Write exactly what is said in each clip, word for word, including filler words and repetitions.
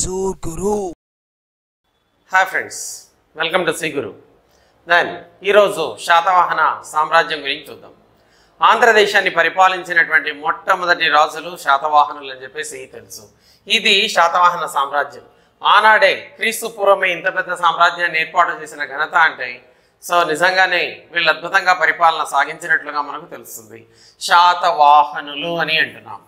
Trezor Guru. Hi friends, welcome to Sri Guru. Then ఈరోజు శాతవాహన సామ్రాజ్యం గురించి చూద్దాం. ఆంధ్రదేశాన్ని పరిపాలించినటువంటి మొట్టమొదటి రాజులు శాతవాహనులు అని చెప్పేసి తెలుసు. ఇది శాతవాహన సామ్రాజ్యం. ఆనాడే క్రీస్తు పూర్వమే ఇంత పెద్ద సామ్రాజ్యాన్ని ఏర్పాటు చేసిన ఘనత అంటే సో నిజంగానే వీళ్ళు అద్భుతంగా పరిపాలన సాగించినట్లుగా మనకు తెలుస్తుంది. శాతవాహనులు అని అంటున్నాం.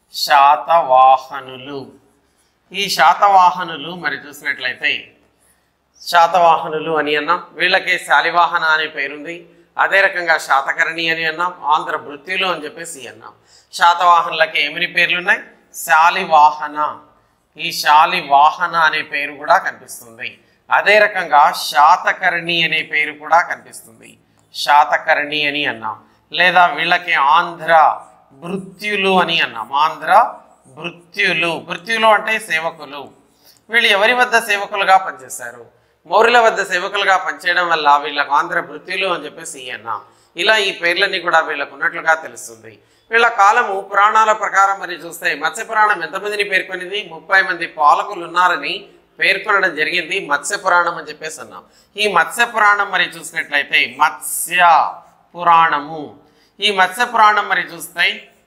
శాతవాహనులు ఈ శాతవాహనులు మరి చూసినట్లయితే శాతవాహనులు అని అన్నాం. వీళ్ళకే శాలివాహన అనే పేరుంది. అదే రకంగా శాతకర్ణి అని అన్నాం. ఆంధ్ర భృత్యులు అని చెప్పేసి అన్నాం. శాతవాహనులకి ఏమని పేర్లున్నాయి? శాలివాహన. ఈ శాలివాహన అనే పేరు కూడా కనిపిస్తుంది. అదే రకంగా శాతకర్ణి అనే పేరు కూడా కనిపిస్తుంది. శాతకర్ణి అని అన్నాం. లేదా వీళ్ళకి ఆంధ్ర భృత్యులు అని అన్నాం. ఆంధ్ర భృత్యులు. భృత్యులు అంటే సేవకులు. వీళ్ళు ఎవరి వద్ద సేవకులుగా పనిచేశారు? మౌర్యుల వద్ద సేవకులుగా పనిచేయడం వల్ల వీళ్ళకు ఆంధ్ర భృత్యులు అని చెప్పేసి అన్నాం. ఇలా ఈ పేర్లన్నీ కూడా వీళ్ళకు ఉన్నట్లుగా తెలుస్తుంది. వీళ్ళ కాలము పురాణాల ప్రకారం మరి చూస్తే మత్స్య పురాణం ఎంతమందిని పేర్కొనింది? ముప్పై మంది పాలకులు ఉన్నారని పేర్కొనడం జరిగింది. మత్స్య పురాణం అని చెప్పేసి అన్నాం. ఈ మత్స్య పురాణం మరి చూసినట్లయితే మత్స్య పురాణము. ఈ మత్స్య పురాణం మరి చూస్తే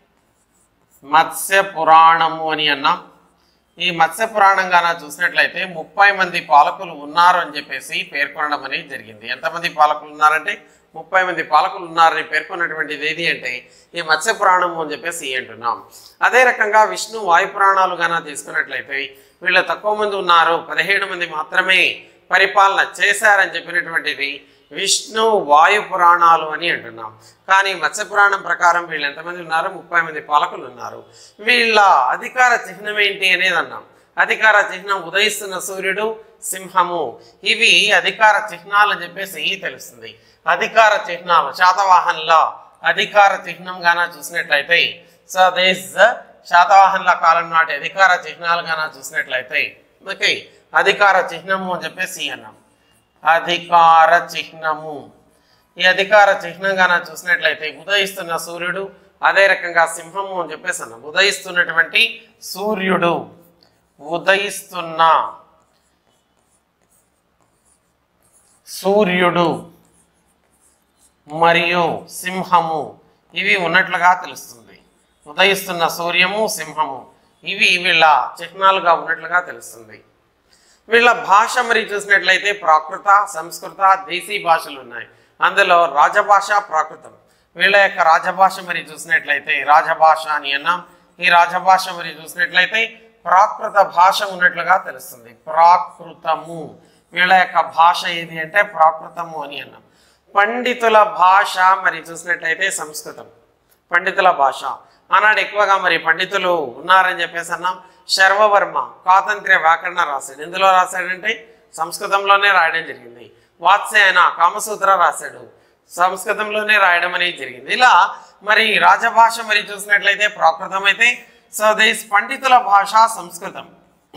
మత్స్య పురాణము అని అన్నాం. ఈ మత్స్య పురాణంగా చూసినట్లయితే ముప్పై మంది పాలకులు ఉన్నారు అని చెప్పేసి పేర్కొనడం అనేది జరిగింది. ఎంతమంది పాలకులు ఉన్నారంటే ముప్పై మంది పాలకులు ఉన్నారని పేర్కొన్నటువంటిది ఏది అంటే ఈ మత్స్య పురాణము అని చెప్పేసి అంటున్నాం. అదే రకంగా విష్ణు వాయు పురాణాలు గానా తీసుకున్నట్లయితే వీళ్ళు తక్కువ మంది ఉన్నారు, పదిహేడు మంది మాత్రమే పరిపాలన చేశారని చెప్పినటువంటిది విష్ణు వాయు పురాణాలు అని అంటున్నాం. కానీ మత్స్య పురాణం ప్రకారం వీళ్ళు ఎంతమంది ఉన్నారు? ముప్పై మంది పాలకులు ఉన్నారు. వీళ్ళ అధికార చిహ్నం ఏంటి అనేది అన్నాం. అధికార చిహ్నం ఉదయిస్తున్న సూర్యుడు, సింహము. ఇవి అధికార చిహ్నాలు అని చెప్పేసి తెలుస్తుంది. అధికార చిహ్నాలు శాతవాహనుల అధికార చిహ్నం గానా చూసినట్లయితే సో దేశ్ శాతవాహనుల కాలం నాటి అధికార చిహ్నాలు గానా చూసినట్లయితే ఓకే అధికార చిహ్నము అని చెప్పేసి అన్నాం. అధికార చిహ్నము. ఈ అధికార చిహ్నంగా చూసినట్లయితే ఉదయిస్తున్న సూర్యుడు, అదే రకంగా సింహము అని చెప్పేసి అన్నాం. ఉదయిస్తున్నటువంటి సూర్యుడు, ఉదయిస్తున్న సూర్యుడు మరియు సింహము ఇవి ఉన్నట్లుగా తెలుస్తుంది. ఉదయిస్తున్న సూర్యము, సింహము ఇవి వీళ్ళ చిహ్నాలుగా ఉన్నట్లుగా తెలుస్తుంది. వీళ్ళ భాష మరి చూసినట్లయితే ప్రాకృత, సంస్కృత, దేశీ భాషలు ఉన్నాయి. అందులో రాజభాష, ప్రాకృతం. వీళ్ళ యొక్క రాజభాష మరి చూసినట్లయితే రాజభాష అని అన్నాం. ఈ రాజభాష మరి చూసినట్లయితే ప్రాకృత భాష ఉన్నట్లుగా తెలుస్తుంది. ప్రాకృతము. వీళ్ళ యొక్క భాష ఏది అంటే ప్రాకృతము అని అన్నాం. పండితుల భాష మరి చూసినట్లయితే సంస్కృతం. పండితుల భాష ఆనాడు ఎక్కువగా మరి పండితులు ఉన్నారని చెప్పేసి అన్నాం. శర్వవర్మ స్వాతంత్ర్య వ్యాకరణ రాశాడు. ఎందులో రాశాడంటే సంస్కృతంలోనే రాయడం జరిగింది. వాత్స్యాయన కామసూత్ర రాశాడు, సంస్కృతంలోనే రాయడం అనేది జరిగింది. ఇలా మరి రాజభాష మరి చూసినట్లయితే ప్రాకృతం అయితే స్వదేశ్ పండితుల భాష సంస్కృతం.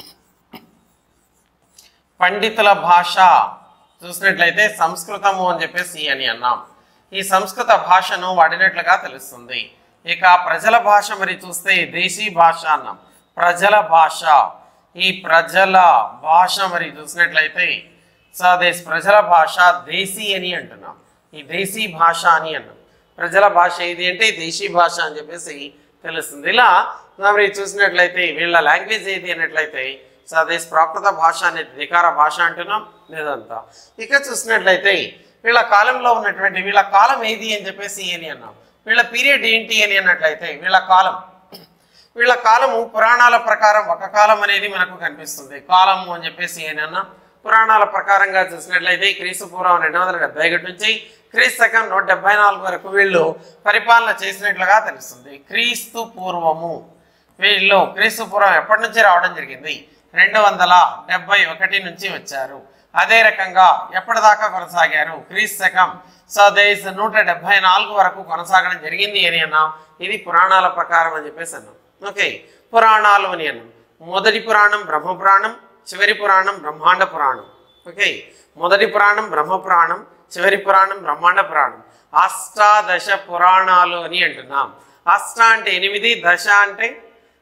పండితుల భాష చూసినట్లయితే సంస్కృతము అని చెప్పేసి అని అన్నాం. ఈ సంస్కృత భాషను వాడినట్లుగా తెలుస్తుంది. ఇక ప్రజల భాష మరి చూస్తే దేశీ భాష అన్నాం. ప్రజల భాష. ఈ ప్రజల భాష మరి చూసినట్లయితే స్వదేశ్ ప్రజల భాష దేశీ అని అంటున్నాం. ఈ దేశీ భాష అని అన్నాం. ప్రజల భాష ఏది అంటే దేశీ భాష అని చెప్పేసి తెలుస్తుంది. ఇలా మరి చూసినట్లయితే వీళ్ళ లాంగ్వేజ్ ఏది అన్నట్లయితే స్వదేశ్ ప్రాకృత భాష అనేది అధికార భాష అంటున్నాం. లేదంతా ఇక చూసినట్లయితే వీళ్ళ కాలంలో ఉన్నటువంటి వీళ్ళ కాలం ఏది అని చెప్పేసి అని అన్నాం. వీళ్ళ పీరియడ్ ఏంటి అని అన్నట్లయితే వీళ్ళ కాలం వీళ్ళ కాలము పురాణాల ప్రకారం ఒక కాలం అనేది మనకు కనిపిస్తుంది. కాలము అని చెప్పేసి ఏనన్నా పురాణాల ప్రకారంగా చూసినట్లయితే క్రీస్తు పూర్వం రెండు వందల డెబ్బై ఒకటి నుంచి క్రీస్తు శకం నూట డెబ్బై నాలుగు వరకు వీళ్ళు పరిపాలన చేసినట్లుగా తెలుస్తుంది. క్రీస్తు పూర్వము వీళ్ళు క్రీస్తు పూర్వం ఎప్పటి నుంచి రావడం జరిగింది? రెండు వందల డెబ్బై ఒకటి నుంచి వచ్చారు. అదే రకంగా ఎప్పటిదాకా కొనసాగారు? క్రీస్తు శకం స్వదేశ్ నూట డెబ్బై నాలుగు వరకు కొనసాగడం జరిగింది అని అన్నాం. ఇది పురాణాల ప్రకారం అని చెప్పేసి అన్నాం. ఓకే పురాణాలు అని అన్నాం. మొదటి పురాణం బ్రహ్మ పురాణం, చివరి పురాణం బ్రహ్మాండ పురాణం. ఓకే మొదటి పురాణం బ్రహ్మ పురాణం, చివరి పురాణం బ్రహ్మాండ పురాణం. అష్టాదశ పురాణాలు అని అంటున్నాం. అష్ట అంటే ఎనిమిది, దశ అంటే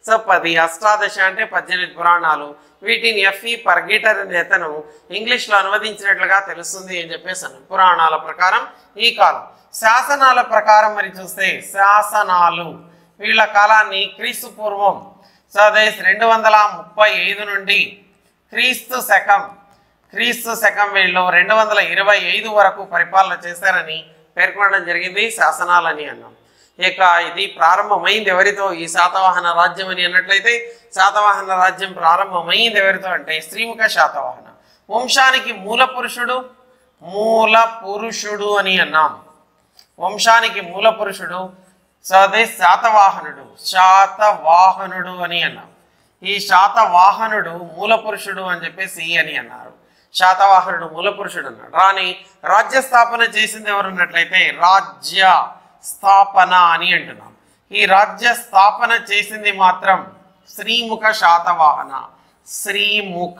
సో పది, అష్టాదశ అంటే పద్దెనిమిది పురాణాలు. వీటిని ఎఫ్ఈ పర్గీటర్ అనే అతను ఇంగ్లీష్లో అనువదించినట్లుగా తెలుస్తుంది అని చెప్పేసాను. పురాణాల ప్రకారం ఈ కాలం. శాసనాల ప్రకారం మరి చూస్తే శాసనాలు వీళ్ళ కాలాన్ని క్రీస్తు పూర్వం సో అదే రెండు వందల ముప్పై ఐదు నుండి క్రీస్తు శకం క్రీస్తు శకం వీళ్ళు రెండు వందల ఇరవై ఐదు వరకు పరిపాలన చేశారని పేర్కొనడం జరిగింది. శాసనాలని అన్నాం. ఇక ఇది ప్రారంభమైంది ఎవరితో? ఈ శాతవాహన రాజ్యం అని అన్నట్లయితే శాతవాహన రాజ్యం ప్రారంభమైంది ఎవరితో అంటే శ్రీముఖ శాతవాహన వంశానికి మూల పురుషుడు మూల పురుషుడు అని అన్నాం. వంశానికి మూల పురుషుడు సో అదే శాతవాహనుడు శాతవాహనుడు అని అన్నాం. ఈ శాతవాహనుడు మూల పురుషుడు అని చెప్పేసి అని అన్నారు. శాతవాహనుడు మూల పురుషుడు అన్నాడు. రాని రాజ్య స్థాపన చేసింది ఎవరు అన్నట్లయితే రాజ్య స్థాపన అని అంటున్నాం. ఈ రాజ్య స్థాపన చేసింది మాత్రం శ్రీముఖ శాతవాహన శ్రీముఖ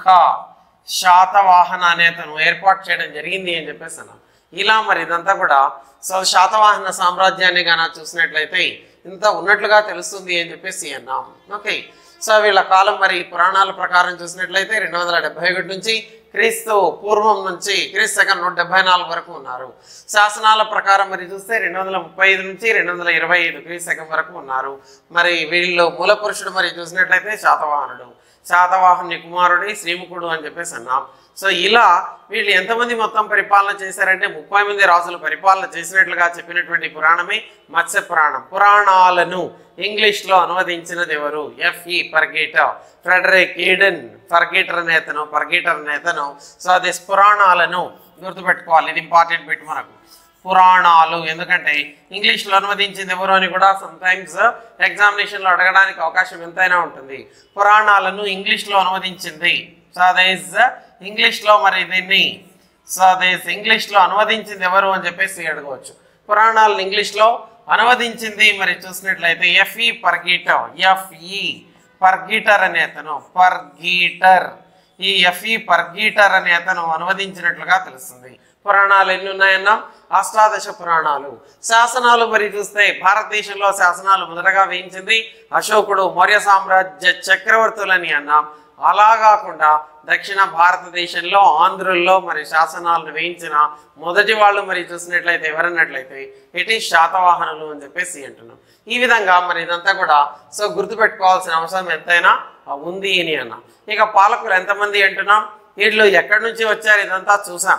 శాతవాహన అనే అతను ఏర్పాటు చేయడం జరిగింది అని చెప్పేసి అన్నాం. ఇలా మరి ఇదంతా కూడా సో శాతవాహన సామ్రాజ్యాన్ని గానా చూసినట్లయితే ఇంత ఉన్నట్లుగా తెలుస్తుంది అని చెప్పేసి అన్నాం. ఓకే, సో వీళ్ళ కాలం మరి పురాణాల ప్రకారం చూసినట్లయితే రెండు వందల డెబ్బై ఒకటి నుంచి క్రీస్తు పూర్వం నుంచి క్రీస్తు శకం నూట డెబ్బై నాలుగు వరకు ఉన్నారు. శాసనాల ప్రకారం మరి చూస్తే రెండు వందల ముప్పై ఐదు నుంచి రెండు వందల ఇరవై ఐదు క్రీస్తు శకం వరకు ఉన్నారు. మరి వీళ్ళు మూల పురుషుడు మరి చూసినట్లయితే శాతవాహనుడు శాతవాహనుని కుమారుడి శ్రీముఖుడు అని చెప్పేసి అన్నాం. సో ఇలా వీళ్ళు ఎంతమంది మొత్తం పరిపాలన చేశారంటే ముప్పై మంది రాజులు పరిపాలన చేసినట్లుగా చెప్పినటువంటి పురాణమే మత్స్య పురాణం. పురాణాలను ఇంగ్లీష్లో అనువదించినది ఎవరు? F E Pargiter Frederick Eden Pargiter నేతను పర్గీటర్ నేతను సో అది పురాణాలను గుర్తుపెట్టుకోవాలి. ఇది ఇంపార్టెంట్ బిట్ మనకు. పురాణాలు ఎందుకంటే ఇంగ్లీష్లో అనువదించింది ఎవరు అని కూడా సమ్టైమ్స్ ఎగ్జామినేషన్లో అడగడానికి అవకాశం ఎంతైనా ఉంటుంది. పురాణాలను ఇంగ్లీష్లో అనువదించింది సో అదే ఇంగ్లీష్లో మరి దీన్ని సో అదే ఇంగ్లీష్లో అనువదించింది ఎవరు అని చెప్పేసి అడగవచ్చు. పురాణాలను ఇంగ్లీష్లో అనువదించింది మరి చూసినట్లయితే ఎఫ్ఈ పర్గీటర్ ఎఫ్ఈ పర్గీటర్ అనే అతను పర్గీటర్ ఈ ఎఫ్ఈ పర్గీటర్ అనే అతను అనువదించినట్లుగా తెలుస్తుంది. పురాణాలు ఎన్ని ఉన్నాయన్నా? అష్టాదశ పురాణాలు. శాసనాలు మరి చూస్తే భారతదేశంలో శాసనాలు మొదటగా వేయించింది అశోకుడు మౌర్య సామ్రాజ్య చక్రవర్తులని అన్నాం. అలా కాకుండా దక్షిణ భారతదేశంలో ఆంధ్రుల్లో మరి శాసనాలను వేయించిన మొదటి వాళ్ళు మరి చూసినట్లయితే ఎవరన్నట్లయితే ఇటు శాతవాహనులు అని చెప్పేసి అంటున్నాం. ఈ విధంగా మరి ఇదంతా కూడా సో గుర్తుపెట్టుకోవాల్సిన అవసరం ఎంతైనా ఉంది అని అన్నాం. ఇక పాలకులు ఎంతమంది అంటున్నాం? వీళ్ళు ఎక్కడి నుంచి వచ్చారు ఇదంతా చూసాం.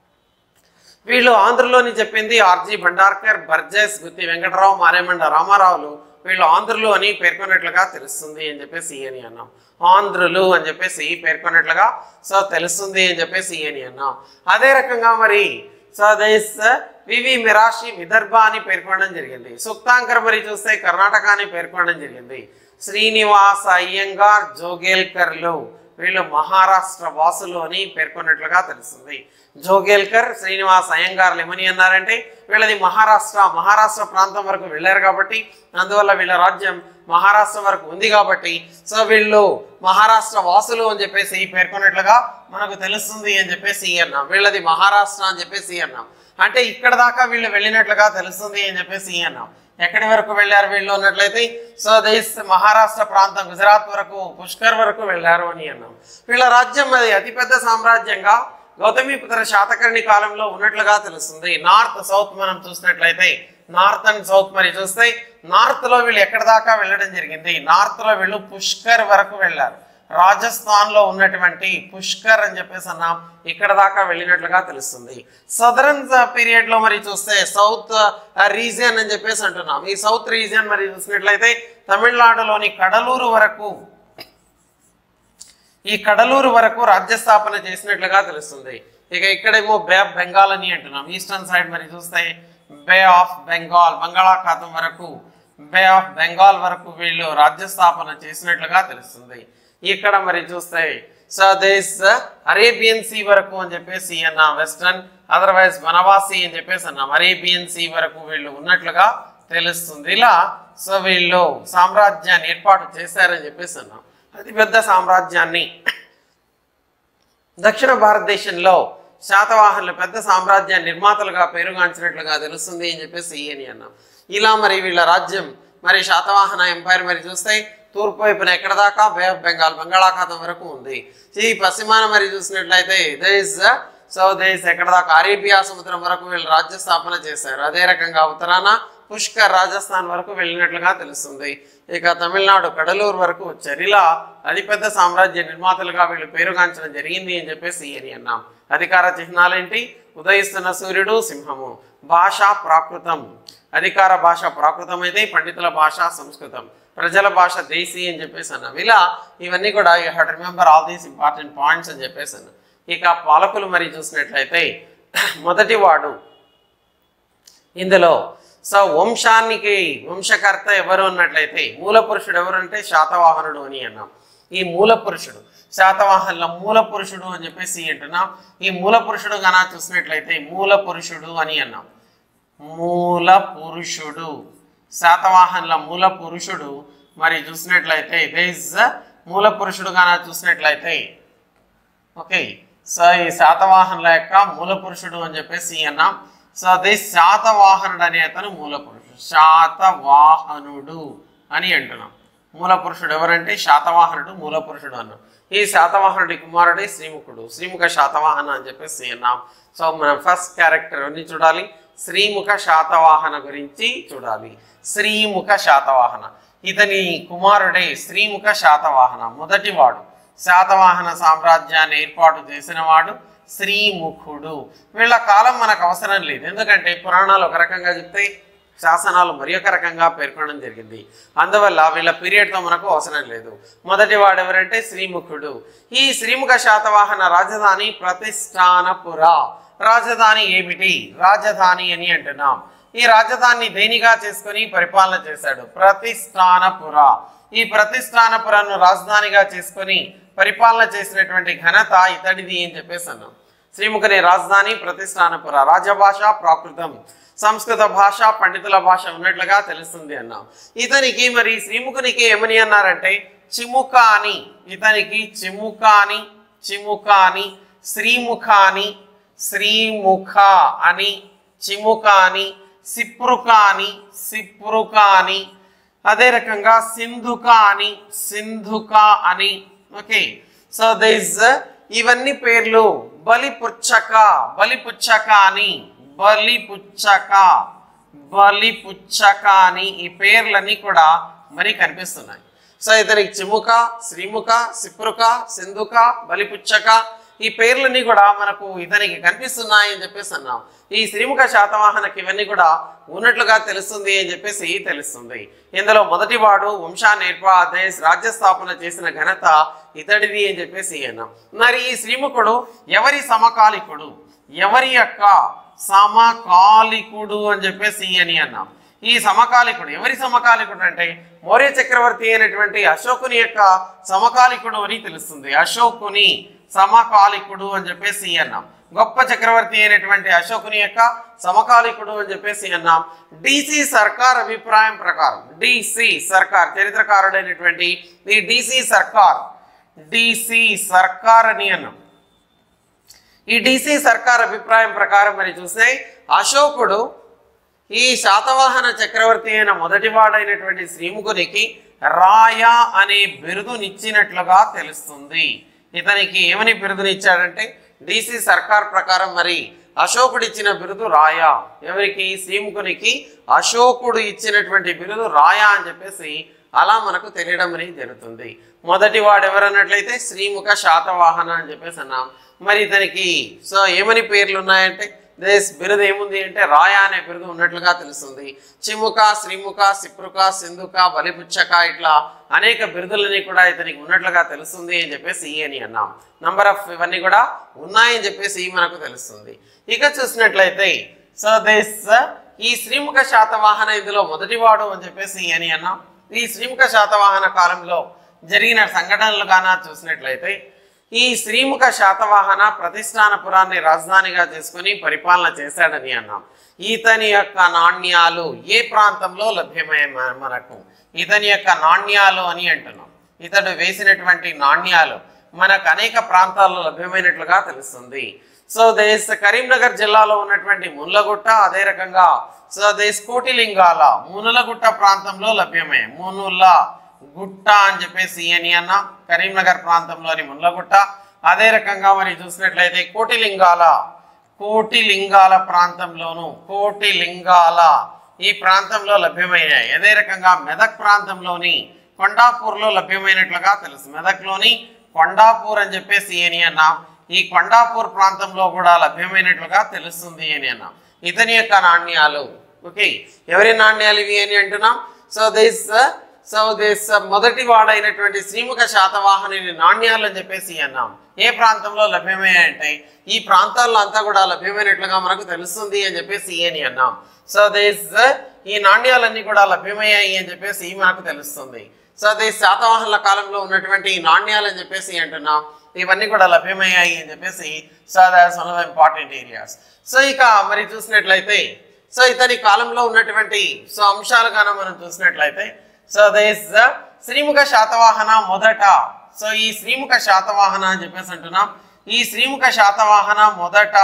వీళ్ళు ఆంధ్రలోని చెప్పింది ఆర్జీ భండార్కర్ బర్జెస్ గుత్తి వెంకటరావు మారేమండ రామారావులు వీళ్ళు ఆంధ్రులు అని పేర్కొన్నట్లుగా తెలుస్తుంది అని చెప్పేసి అని అన్నాం. ఆంధ్రులు అని చెప్పేసి పేర్కొన్నట్లుగా సో తెలుస్తుంది అని చెప్పేసి అని అన్నాం. అదే రకంగా మరి సో దేశ్ వివి మిరాషి విదర్భ అని పేర్కొనడం జరిగింది. సుక్తాంకర్ మరి చూస్తే కర్ణాటక అని పేర్కొనడం జరిగింది. శ్రీనివాస అయ్యంగార్ జోగేల్కర్లు వీళ్ళు మహారాష్ట్ర వాసులు అని పేర్కొన్నట్లుగా తెలుస్తుంది. జోగేల్కర్ శ్రీనివాస్ అయ్యంగార్లు ఏమని అన్నారంటే వీళ్ళది మహారాష్ట్ర మహారాష్ట్ర ప్రాంతం వరకు వెళ్ళారు కాబట్టి అందువల్ల వీళ్ళ రాజ్యం మహారాష్ట్ర వరకు ఉంది కాబట్టి సో వీళ్ళు మహారాష్ట్ర వాసులు అని చెప్పేసి పేర్కొన్నట్లుగా మనకు తెలుస్తుంది అని చెప్పేసి అన్నాం. వీళ్ళది మహారాష్ట్ర అని చెప్పేసి అన్నాం. అంటే ఇక్కడ దాకా వీళ్ళు వెళ్ళినట్లుగా తెలుస్తుంది అని చెప్పేసి అన్నాం. ఎక్కడి వరకు వెళ్ళారు వీళ్ళు అన్నట్లయితే సో దేశ్ మహారాష్ట్ర ప్రాంతం గుజరాత్ వరకు పుష్కర్ వరకు వెళ్ళారు అని అన్నాం. వీళ్ళ రాజ్యం అది అతిపెద్ద సామ్రాజ్యంగా గౌతమిపుత్ర శాతకర్ణి కాలంలో ఉన్నట్లుగా తెలుస్తుంది. నార్త్ సౌత్ మనం చూసినట్లయితే నార్త్ అండ్ సౌత్ మరి చూస్తే నార్త్ లో వీళ్ళు ఎక్కడి దాకా వెళ్ళడం జరిగింది? నార్త్ లో వీళ్ళు పుష్కర్ వరకు వెళ్ళారు. రాజస్థాన్ లో ఉన్నటువంటి పుష్కర్ అని చెప్పేసి అన్నాం. ఇక్కడ దాకా వెళ్ళినట్లుగా తెలుస్తుంది. సదరన్ పీరియడ్ లో మరి చూస్తే సౌత్ రీజియన్ అని చెప్పేసి అంటున్నాం. ఈ సౌత్ రీజియన్ మరి చూసినట్లయితే తమిళనాడులోని కడలూరు వరకు ఈ కడలూరు వరకు రాజ్య స్థాపన చేసినట్లుగా తెలుస్తుంది. ఇక ఇక్కడేమో బే ఆఫ్ బెంగాల్ అని అంటున్నాం. ఈస్టర్న్ సైడ్ మరి చూస్తే బే ఆఫ్ బెంగాల్ బంగాళాఖాతం వరకు బే ఆఫ్ బెంగాల్ వరకు వీళ్ళు రాజ్య స్థాపన చేసినట్లుగా తెలుస్తుంది. ఇక్కడ మరి చూస్తే సో దేశ్ అరేబియన్ సీ వరకు అని చెప్పేసి అన్నాం. వెస్టర్న్ అదర్వైజ్ వనవాసి అని చెప్పేసి అన్నాం. అరేబియన్ సీ వరకు వీళ్ళు ఉన్నట్లుగా తెలుస్తుంది. ఇలా సో వీళ్ళు సామ్రాజ్యాన్ని ఏర్పాటు చేశారని చెప్పేసి అన్నాం. అతి పెద్ద సామ్రాజ్యాన్ని దక్షిణ భారతదేశంలో శాతవాహనులు పెద్ద సామ్రాజ్య నిర్మాతలుగా పేరుగాంచినట్లుగా తెలుస్తుంది అని చెప్పేసి అని అన్నాం. ఇలా మరి వీళ్ళ రాజ్యం మరి శాతవాహన ఎంపైర్ మరి చూస్తే తూర్పు వైపున ఎక్కడ దాకా బే ఆఫ్ బెంగాల్ బంగాళాఖాతం వరకు ఉంది. ఈ పశ్చిమాన మరి చూసినట్లయితే దేశ్ సో దేశ్ ఎక్కడ దాకా అరేబియా సముద్రం వరకు వీళ్ళు రాజ్య స్థాపన చేశారు. అదే రకంగా ఉత్తరాన పుష్కర్ రాజస్థాన్ వరకు వెళ్ళినట్లుగా తెలుస్తుంది. ఇక తమిళనాడు కడలూరు వరకు వచ్చారు. ఇలా అతిపెద్ద సామ్రాజ్య నిర్మాతలుగా వీళ్ళు పేరుగాంచడం జరిగింది అని చెప్పేసి అని అన్నాం. అధికార చిహ్నాలేంటి? ఉదయిస్తున్న సూర్యుడు, సింహము. భాష ప్రాకృతం, అధికార భాష ప్రాకృతం అయితే పండితుల భాష సంస్కృతం, ప్రజల భాష దేశీ అని చెప్పేసి అన్నాం. ఇలా ఇవన్నీ కూడా you have to remember all these important points అని చెప్పేసి అన్నాం. ఇక పాలకులు మరి చూసినట్లయితే మొదటి వాడు ఇందులో సో వంశానికి వంశకర్త ఎవరు అన్నట్లయితే మూల పురుషుడు ఎవరు అంటే శాతవాహనుడు అని అన్నాం. ఈ మూల పురుషుడు శాతవాహనుల మూల పురుషుడు అని చెప్పేసి అంటున్నాం. ఈ మూల పురుషుడు గనా చూసినట్లయితే మూల పురుషుడు అని అన్నాం. మూల పురుషుడు శాతవాహనుల మూల పురుషుడు మరి చూసినట్లయితే దేస్ మూల పురుషుడు గనా చూసినట్లయితే ఓకే సో ఈ శాతవాహనుల యొక్క మూల పురుషుడు అని చెప్పేసి అన్నాం. సో అదే శాతవాహనుడు అనే అతను మూల పురుషుడు, శాతవాహనుడు అని అంటున్నాం. మూల పురుషుడు ఎవరంటే శాతవాహనుడు మూల పురుషుడు అన్నాం. ఈ శాతవాహనుడి కుమారుడే శ్రీముఖుడు, శ్రీముఖ శాతవాహన అని చెప్పేసి అన్నాం. సో మనం ఫస్ట్ క్యారెక్టర్ అని చూడాలి, శ్రీముఖ శాతవాహన గురించి చూడాలి. శ్రీముఖ శాతవాహన ఇతని కుమారుడే శ్రీముఖ శాతవాహన, మొదటివాడు. శాతవాహన సామ్రాజ్యాన్ని ఏర్పాటు చేసిన వాడు శ్రీముఖుడు. వీళ్ళ కాలం మనకు అవసరం లేదు, ఎందుకంటే పురాణాలు ఒక రకంగా చెప్తాయి, శాసనాలు మరి ఒక రకంగా పేర్కొనడం జరిగింది. అందువల్ల వీళ్ళ పీరియడ్తో మనకు అవసరం లేదు. మొదటి వాడు ఎవరంటే శ్రీముఖుడు. ఈ శ్రీముఖ శాతవాహన రాజధాని ప్రతిష్టానపుర. రాజధాని ఏమిటి? రాజధాని అని అంటున్నాం. ఈ రాజధానిని దేనిగా చేసుకొని పరిపాలన చేశాడు? ప్రతిష్టానపుర. ఈ ప్రతిష్టానపురను రాజధానిగా చేసుకొని పరిపాలన చేసినటువంటి ఘనత ఇతడిది అని చెప్పేసి అన్నాం. శ్రీముఖుని రాజధాని ప్రతిష్టానపుర. రాజభాష ప్రాకృతం, సంస్కృత భాష పండితుల భాష ఉన్నట్లుగా తెలుస్తుంది అన్నాం. ఇతనికి మరి శ్రీముఖునికి ఏమని అన్నారంటే చిముకాని. ఇతనికి చిముకాని, చిముకాని, శ్రీముఖాని, శ్రీముఖ అని, చిముకాని, సిప్రుకాని, సిప్రుకాని, అదే రకంగా సింధుక అని, సింధుక అని. ఓకే సో దిస్ ఇవన్నీ పేర్లు. బలిపుచ్చక, బలిపుచ్చక అని, బలిపుచ్చక, బలిపుచ్చక అని ఈ పేర్లన్నీ కూడా మరి కనిపిస్తున్నాయి. సో ఇతనికి చిముక, శ్రీముఖ, సిప్రుక, సింధుక, బలిపుచ్చక ఈ పేర్లన్నీ కూడా మనకు ఇతనికి కనిపిస్తున్నాయి అని చెప్పేసి అన్నాం. ఈ శ్రీముఖ శాతవాహనకి ఇవన్నీ కూడా ఉన్నట్లుగా తెలుస్తుంది అని చెప్పేసి తెలుస్తుంది. ఇందులో మొదటి వాడు వంశాన్ని ఏర్పాటు రాజ్య స్థాపన చేసిన ఘనత ఇతడిది అని చెప్పేసి అన్నాం. మరి ఈ శ్రీముఖుడు ఎవరి సమకాలికుడు? ఎవరి యొక్క సమకాలికుడు అని చెప్పేసి అని అన్నాం. ఈ సమకాలికుడు ఎవరి సమకాలికుడు అంటే మౌర్య చక్రవర్తి అయినటువంటి అశోకుని యొక్క సమకాలికుడు అని తెలుస్తుంది. అశోకుని సమకాలికుడు అని చెప్పేసి అన్నాం. గొప్ప చక్రవర్తి అయినటువంటి అశోకుని యొక్క సమకాలికుడు అని చెప్పేసి అన్నాం. డిసి సర్కార్ అభిప్రాయం ప్రకారం, డిసి సర్కార్ చరిత్రకారుడైనటువంటి ఈ డిసి సర్కార్, డిసి సర్కార్ అని అన్నాం. ఈ డిసి సర్కార్ అభిప్రాయం ప్రకారం మరి చూస్తే అశోకుడు ఈ శాతవాహన చక్రవర్తి అయిన మొదటివాడైనటువంటి శ్రీముఖునికి రాయ అనే బిరుదునిచ్చినట్లుగా తెలుస్తుంది. ఇతనికి ఏమని బిరుదునిచ్చాడంటే డిసి సర్కార్ ప్రకారం మరి అశోకుడు ఇచ్చిన బిరుదు రాయ. ఎవరికి? శ్రీముఖునికి అశోకుడు ఇచ్చినటువంటి బిరుదు రాయ అని చెప్పేసి అలా మనకు తెలియడం అనేది జరుగుతుంది. మొదటి వాడు ఎవరన్నట్లయితే శ్రీముఖ శాతవాహన అని చెప్పేసి అన్నాం. మరి ఇతనికి సో ఏమని పేర్లు ఉన్నాయంటే దేశ్ బిరుదు ఏముంది అంటే రాయ అనే బిరుదు ఉన్నట్లుగా తెలుస్తుంది. చిముక, శ్రీముఖ, సిప్రుక, సింధుక, బలిపుచ్చక ఇట్లా అనేక బిరుదులని కూడా ఇతనికి ఉన్నట్లుగా తెలుస్తుంది అని చెప్పేసి ఈ అని అన్నాం. నంబర్ ఆఫ్ ఇవన్నీ కూడా ఉన్నాయని చెప్పేసి మనకు తెలుస్తుంది. ఇక చూసినట్లయితే సో దేశ్ ఈ శ్రీముఖ శాతవాహన ఇందులో మొదటివాడు అని చెప్పేసి ఈ అని అన్నాం. ఈ శ్రీముఖ శాతవాహన కాలంలో జరిగిన సంఘటనలు గానా చూసినట్లయితే ఈ శ్రీముఖ శాతవాహన ప్రతిష్టానపురాన్ని రాజధానిగా చేసుకుని పరిపాలన చేశాడని అన్నాం. ఇతని యొక్క నాణ్యాలు ఏ ప్రాంతంలో లభ్యమయ్యే మనకు? ఇతని యొక్క నాణ్యాలు అని అంటున్నాం. ఇతడు వేసినటువంటి నాణ్యాలు మనకు అనేక ప్రాంతాల్లో లభ్యమైనట్లుగా తెలుస్తుంది. సో దేశ్ కరీంనగర్ జిల్లాలో ఉన్నటువంటి మునులగుట్ట, అదే రకంగా సో దేశ్ కోటిలింగాల మునులగుట్ట ప్రాంతంలో లభ్యమే. మునుల గుట్ట అని చెప్పేసి అని అన్నాం, కరీంనగర్ ప్రాంతంలోని ముండ్లగుట్ట. అదే రకంగా మరి చూసినట్లయితే కోటిలింగాల కోటిలింగాల ప్రాంతంలోను కోటిలింగాల ఈ ప్రాంతంలో లభ్యమయ్యాయి. అదే రకంగా మెదక్ ప్రాంతంలోని కొండాపూర్లో లభ్యమైనట్లుగా తెలుసు. మెదక్లోని కొండాపూర్ అని చెప్పేసి అని అన్నాం, ఈ కొండాపూర్ ప్రాంతంలో కూడా లభ్యమైనట్లుగా తెలుస్తుంది అని అన్నాం. ఇతని యొక్క నాణ్యాలు, ఓకే, ఎవరి నాణ్యాలు ఇవి అని అంటున్నాం. సో దిస్ సో దిస్ మొదటి వాడైనటువంటి శ్రీముఖ శాతవాహని నాణ్యాలు అని చెప్పేసి అన్నాం. ఏ ప్రాంతంలో లభ్యమయ్యాయంటే ఈ ప్రాంతాల్లో అంతా కూడా లభ్యమైనట్లుగా మనకు తెలుస్తుంది అని చెప్పేసి అని అన్నాం. సో దిస్ ఈ నాణ్యాలన్నీ కూడా లభ్యమయ్యాయి అని చెప్పేసి మనకు తెలుస్తుంది. సో అది శాతవాహనుల కాలంలో ఉన్నటువంటి ఈ నాణ్యాలు అని చెప్పేసి అంటున్నాం. ఇవన్నీ కూడా లభ్యమయ్యాయి అని చెప్పేసి so that's one of the important areas. So ఇక మరి చూసినట్లయితే సో ఇతని కాలంలో ఉన్నటువంటి సో అంశాలుగాను మనం చూసినట్లయితే సో దిస్ శ్రీముఖ శాతవాహన మొదట సో ఈ శ్రీముఖ శాతవాహన అని చెప్పేసి అంటున్నాం. ఈ శ్రీముఖ శాతవాహన మొదట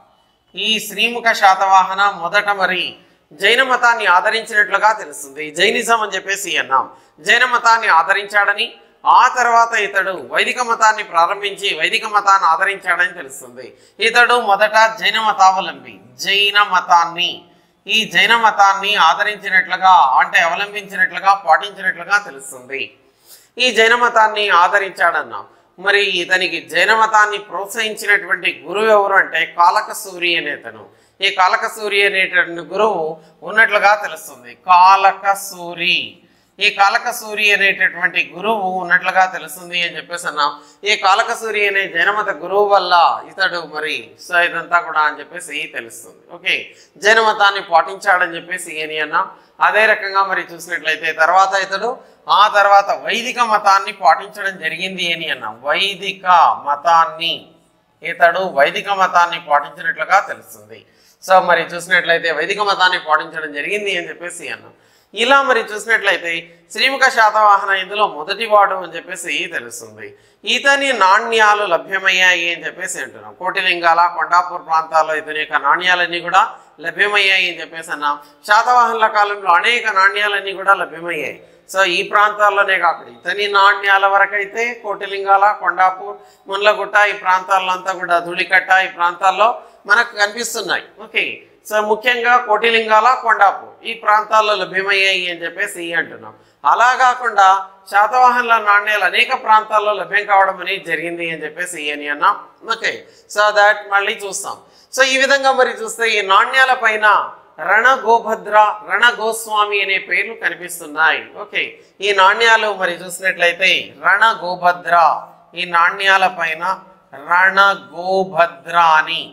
ఈ శ్రీముఖ శాతవాహన మొదట మరి జైన మతాన్ని ఆదరించినట్లుగా తెలుస్తుంది. జైనిజం అని చెప్పేసి అన్నాం. జైన మతాన్ని ఆదరించాడని, ఆ తర్వాత ఇతడు వైదిక మతాన్ని ప్రారంభించి వైదిక మతాన్ని ఆదరించాడని తెలుస్తుంది. ఇతడు మొదట జైన మతావలంబి. జైన మతాన్ని ఈ జైన మతాన్ని ఆదరించినట్లుగా అంటే అవలంబించినట్లుగా పాటించినట్లుగా తెలుస్తుంది. ఈ జైన మతాన్ని ఆదరించాడన్నాం. మరి ఇతనికి జైన మతాన్ని ప్రోత్సహించినటువంటి గురువు ఎవరు అంటే కాలకసూరి అనేతను. ఈ కాలకసూరి అనేటువంటి గురువు ఉన్నట్లుగా తెలుస్తుంది. కాలకసూరి ఈ కాలకసూరి అనేటటువంటి గురువు ఉన్నట్లుగా తెలుస్తుంది అని చెప్పేసి అన్నాం. ఈ కాలకసూరి అనే జైనమత గురువు వల్ల ఇతడు మరి సో ఇదంతా కూడా అని చెప్పేసి తెలుస్తుంది. ఓకే, జైన మతాన్ని పాటించాడని చెప్పేసి అని అన్నాం. అదే రకంగా మరి చూసినట్లయితే తర్వాత ఇతడు ఆ తర్వాత వైదిక మతాన్ని పాటించడం జరిగింది అని అన్నాం. వైదిక మతాన్ని ఇతడు వైదిక మతాన్ని పాటించినట్లుగా తెలుస్తుంది. సో మరి చూసినట్లయితే వైదిక మతాన్ని పాటించడం జరిగింది అని చెప్పేసి అన్నాం. ఇలా మరి చూసినట్లయితే శ్రీముఖ శాతవాహన ఇందులో మొదటివాడు అని చెప్పేసి తెలుస్తుంది. ఇతని నాణ్యాలు లభ్యమయ్యాయి అని చెప్పేసి అంటున్నాం. కోటిలింగాల కొండాపూర్ ప్రాంతాల్లో ఇతని యొక్క నాణ్యాలన్నీ కూడా లభ్యమయ్యాయి అని చెప్పేసి అన్నాం. శాతవాహనుల కాలంలో అనేక నాణ్యాలన్నీ కూడా లభ్యమయ్యాయి. సో ఈ ప్రాంతాల్లోనే కాకుండా ఇతని నాణ్యాల వరకైతే కోటిలింగాల కొండాపూర్ ముండ్లగుట్ట ఈ ప్రాంతాల్లో అంతా కూడా ధూళికట్ట ఈ ప్రాంతాల్లో మనకు కనిపిస్తున్నాయి. ఓకే, సో ముఖ్యంగా కోటిలింగాల కొండాపూర్ ఈ ప్రాంతాల్లో లభ్యమయ్యాయి అని చెప్పేసి అంటున్నాం. అలా కాకుండా శాతవాహనుల నాణ్యాలు అనేక ప్రాంతాల్లో లభ్యం కావడం అనేది జరిగింది అని చెప్పేసి అని అన్నాం. ఓకే, సో దాట్ మళ్ళీ చూస్తాం. సో ఈ విధంగా మరి చూస్తే ఈ నాణ్యాల పైన రణ గోభద్ర రణ గోస్వామి అనే పేర్లు కనిపిస్తున్నాయి. ఓకే, ఈ నాణ్యాలు మరి చూసినట్లయితే రణ గోభద్ర ఈ నాణ్యాల పైన రణ గోభద్ర అని,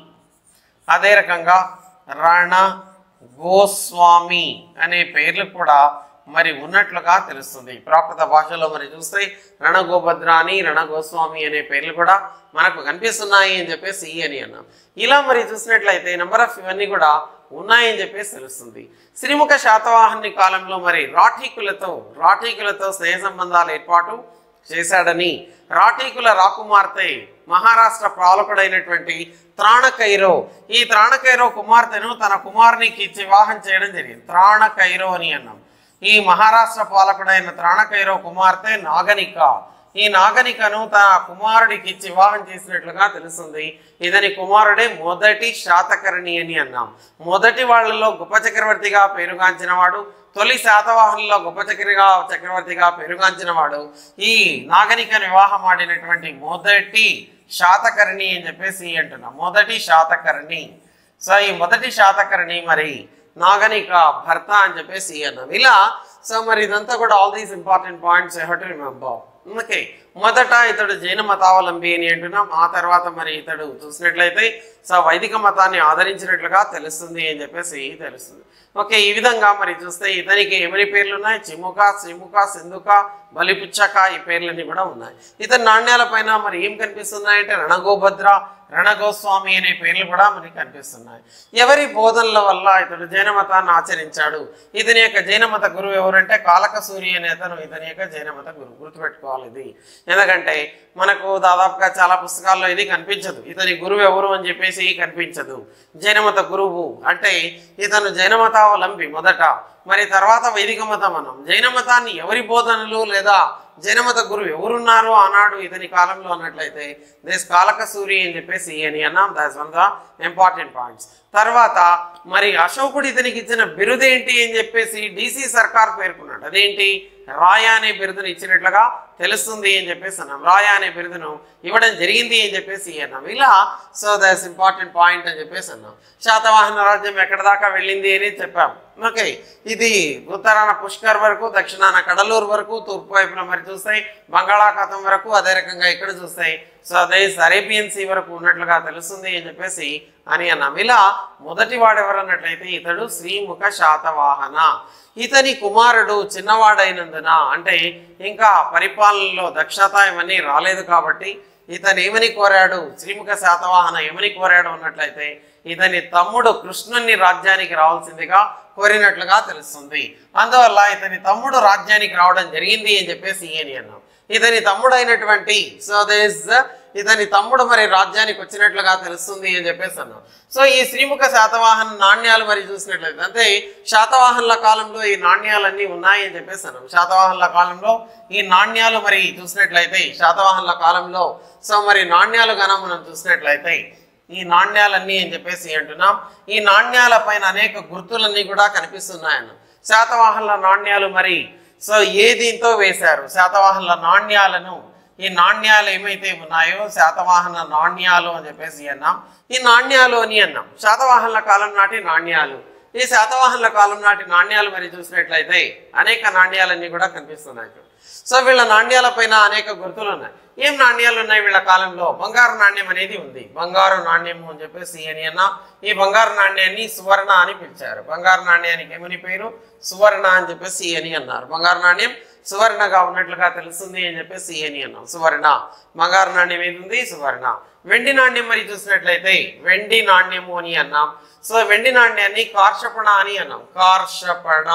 అదే రకంగా రణ గోస్వామి అనే పేర్లు కూడా మరి ఉన్నట్లుగా తెలుస్తుంది. ప్రాకృత భాషలో మరి చూస్తే రణ గోభద్ర అని రణ గోస్వామి అనే పేర్లు కూడా మనకు కనిపిస్తున్నాయి అని చెప్పేసి అని అన్నాం. ఇలా మరి చూసినట్లయితే నెంబర్ ఆఫ్ ఇవన్నీ కూడా ఉన్నాయని చెప్పేసి తెలుస్తుంది. శ్రీముఖ శాతవాహని కాలంలో మరి రాఠీకులతో రాఠీకులతో స్నేహ సంబంధాలు ఏర్పాటు చేశాడని రాఠీకుల రాకుమార్తె మహారాష్ట్ర పాలకుడైనటువంటి త్రాణకైరో ఈ త్రాణకైరో కుమార్తెను తన కుమారునికి ఇచ్చి వివాహం చేయడం జరిగింది. త్రాణకైరో అని అన్నాం. ఈ మహారాష్ట్ర పాలకుడైన త్రాణకైరో కుమార్తె నాగనిక. ఈ నాగనికను తన కుమారుడికి ఇచ్చి వివాహం చేసినట్లుగా తెలుస్తుంది. ఇతని కుమారుడే మొదటి శాతకర్ణి అని అన్నాం. మొదటి వాళ్ళలో గొప్ప చక్రవర్తిగా పేరుగాంచిన వాడు, తొలి శాతవాహనుల్లో గొప్ప చక్రగా చక్రవర్తిగా పేరుగాంచిన వాడు ఈ నాగనికను వివాహం ఆడినటువంటి మొదటి శాతకర్ణి అని చెప్పేసి అంటున్నాం. మొదటి శాతకర్ణి. సో ఈ మొదటి శాతకర్ణి మరి నాగనిక భర్త అని చెప్పేసి అన్నాం. ఇలా సో మరి ఇదంతా కూడా all these important points I have to remember. Okay, మొదట ఇతడు జైన మతావలంబి అని అంటున్నాం. ఆ తర్వాత మరి ఇతడు చూసినట్లయితే సో వైదిక మతాన్ని ఆదరించినట్లుగా తెలుస్తుంది అని చెప్పేసి తెలుస్తుంది. ఓకే, ఈ విధంగా మరి చూస్తే ఇతనికి ఏమని పేర్లు ఉన్నాయి? చిముక, శ్రీముఖ, సింధుక, బలిపుచ్చక ఈ పేర్లన్నీ కూడా ఉన్నాయి. ఇతని నాణ్యాల పైన మరి ఏం కనిపిస్తున్నాయంటే రణగోభద్ర రణగోస్వామి అనే పేర్లు కూడా మనకి కనిపిస్తున్నాయి. ఎవరి బోధనల వల్ల ఇతడు జైన మతాన్ని ఆచరించాడు? ఇతని యొక్క జైన మత గురువు ఎవరంటే కాలకసూరి అనే అతను ఇతని యొక్క జైన మత గురువు. గుర్తుపెట్టుకోవాలి ఇది. ఎందుకంటే మనకు దాదాపుగా చాలా పుస్తకాల్లో ఇది కనిపించదు. ఇతని గురువు ఎవరు అని చెప్పేసి కనిపించదు. జైనమత గురువు అంటే ఇతను జైనమతావలంబి మొదట, మరి తర్వాత వైదిక మతం అన్నాం. జైన మతాన్ని ఎవరి బోధనలు లేదా జైనమత గురువు ఎవరున్నారు ఆనాడు ఇతని కాలంలో అన్నట్లయితే దేశ్ కాలక సూరి అని చెప్పేసి అని అన్నాం. That's one the important points. తర్వాత మరి అశోకుడు ఇతనికి ఇచ్చిన బిరుదు ఏంటి అని చెప్పేసి డిసి సర్కార్ పేర్కొన్నాడు. అదేంటి? రాయ అనే బిరుదును ఇచ్చినట్లుగా తెలుస్తుంది అని చెప్పేసి అన్నాం. రాయ అనే బిరుదును ఇవ్వడం జరిగింది అని చెప్పేసి అన్నాం. ఇలా సో దట్స్ ఇంపార్టెంట్ పాయింట్ అని చెప్పేసి అన్నాం. శాతవాహన రాజ్యం ఎక్కడ దాకా వెళ్ళింది అని చెప్పాం. ఓకే, ఇది ఉత్తరాన పుష్కర్ వరకు, దక్షిణాన కడలూరు వరకు, తూర్పు వైపున మరి చూస్తాయి బంగాళాఖాతం వరకు, అదే రకంగా ఇక్కడ చూస్తాయి సో అదే అరేబియన్ సీ వరకు ఉన్నట్లుగా తెలుస్తుంది అని చెప్పేసి అని అన్నాం. ఇలా మొదటి వాడు ఎవరన్నట్లయితే ఇతడు శ్రీముఖ శాతవాహన. ఇతని కుమారుడు చిన్నవాడైనందున అంటే ఇంకా పరిపాలనలో దక్షత ఇవన్నీ రాలేదు కాబట్టి ఇతను ఏమని కోరాడు? శ్రీముఖ శాతవాహన ఏమని కోరాడు అన్నట్లయితే ఇతని తమ్ముడు కృష్ణుని రాజ్యానికి రావాల్సిందిగా కోరినట్లుగా తెలుస్తుంది. అందువల్ల ఇతని తమ్ముడు రాజ్యానికి రావడం జరిగింది అని చెప్పేసి అని అన్నాం. ఇతని తమ్ముడు అయినటువంటి సో దేస్ ఇతని తమ్ముడు మరి రాజ్యానికి వచ్చినట్లుగా తెలుస్తుంది అని చెప్పేసి అన్నాం. సో ఈ శ్రీముఖ శాతవాహన నాణ్యాలు మరి చూసినట్లయితే అంటే శాతవాహనుల కాలంలో ఈ నాణ్యాలన్నీ ఉన్నాయి అని చెప్పేసి అన్నాం. శాతవాహనుల కాలంలో ఈ నాణ్యాలు మరి చూసినట్లయితే శాతవాహనుల కాలంలో సో మరి నాణ్యాలు కనుక మనం చూసినట్లయితే ఈ నాణ్యాలన్నీ అని చెప్పేసి అంటున్నాం. ఈ నాణ్యాల పైన అనేక గుర్తులన్నీ కూడా కనిపిస్తున్నాయన్న. శాతవాహనుల నాణ్యాలు మరి సో ఏ దీంతో వేశారు? శాతవాహనుల నాణ్యాలను ఈ నాణ్యాలు ఏమైతే ఉన్నాయో శాతవాహన నాణ్యాలు అని చెప్పేసి అన్నాం. ఈ నాణ్యాలు అని అన్నాం శాతవాహనుల కాలం నాటి నాణ్యాలు. ఈ శాతవాహనుల కాలం నాటి నాణ్యాలు మరి చూసినట్లయితే అనేక నాణ్యాలన్నీ కూడా కనిపిస్తున్నాయి. సో వీళ్ళ నాణ్యాల పైన అనేక గుర్తులు ఉన్నాయి. ఏం నాణ్యాలు ఉన్నాయి వీళ్ళ కాలంలో? బంగారు నాణ్యం అనేది ఉంది. బంగారు నాణ్యము అని చెప్పేసి అని అన్నా. ఈ బంగారు నాణ్యాన్ని సువర్ణ అని పిలిచారు. బంగారు నాణ్యానికి ఏమని పేరు? సువర్ణ అని చెప్పేసి అని అన్నారు. బంగారు నాణ్యం సువర్ణగా ఉన్నట్లుగా తెలుస్తుంది అని చెప్పేసి అని అన్నాం. సువర్ణ బంగారు నాణ్యం ఏది ఉంది? సువర్ణ. వెండి నాణ్యం మరి చూసినట్లయితే వెండి నాణ్యము అని అన్నాం. సో వెండి నాణ్యాన్ని కార్షపణ అని అన్నాం. కార్షపణ.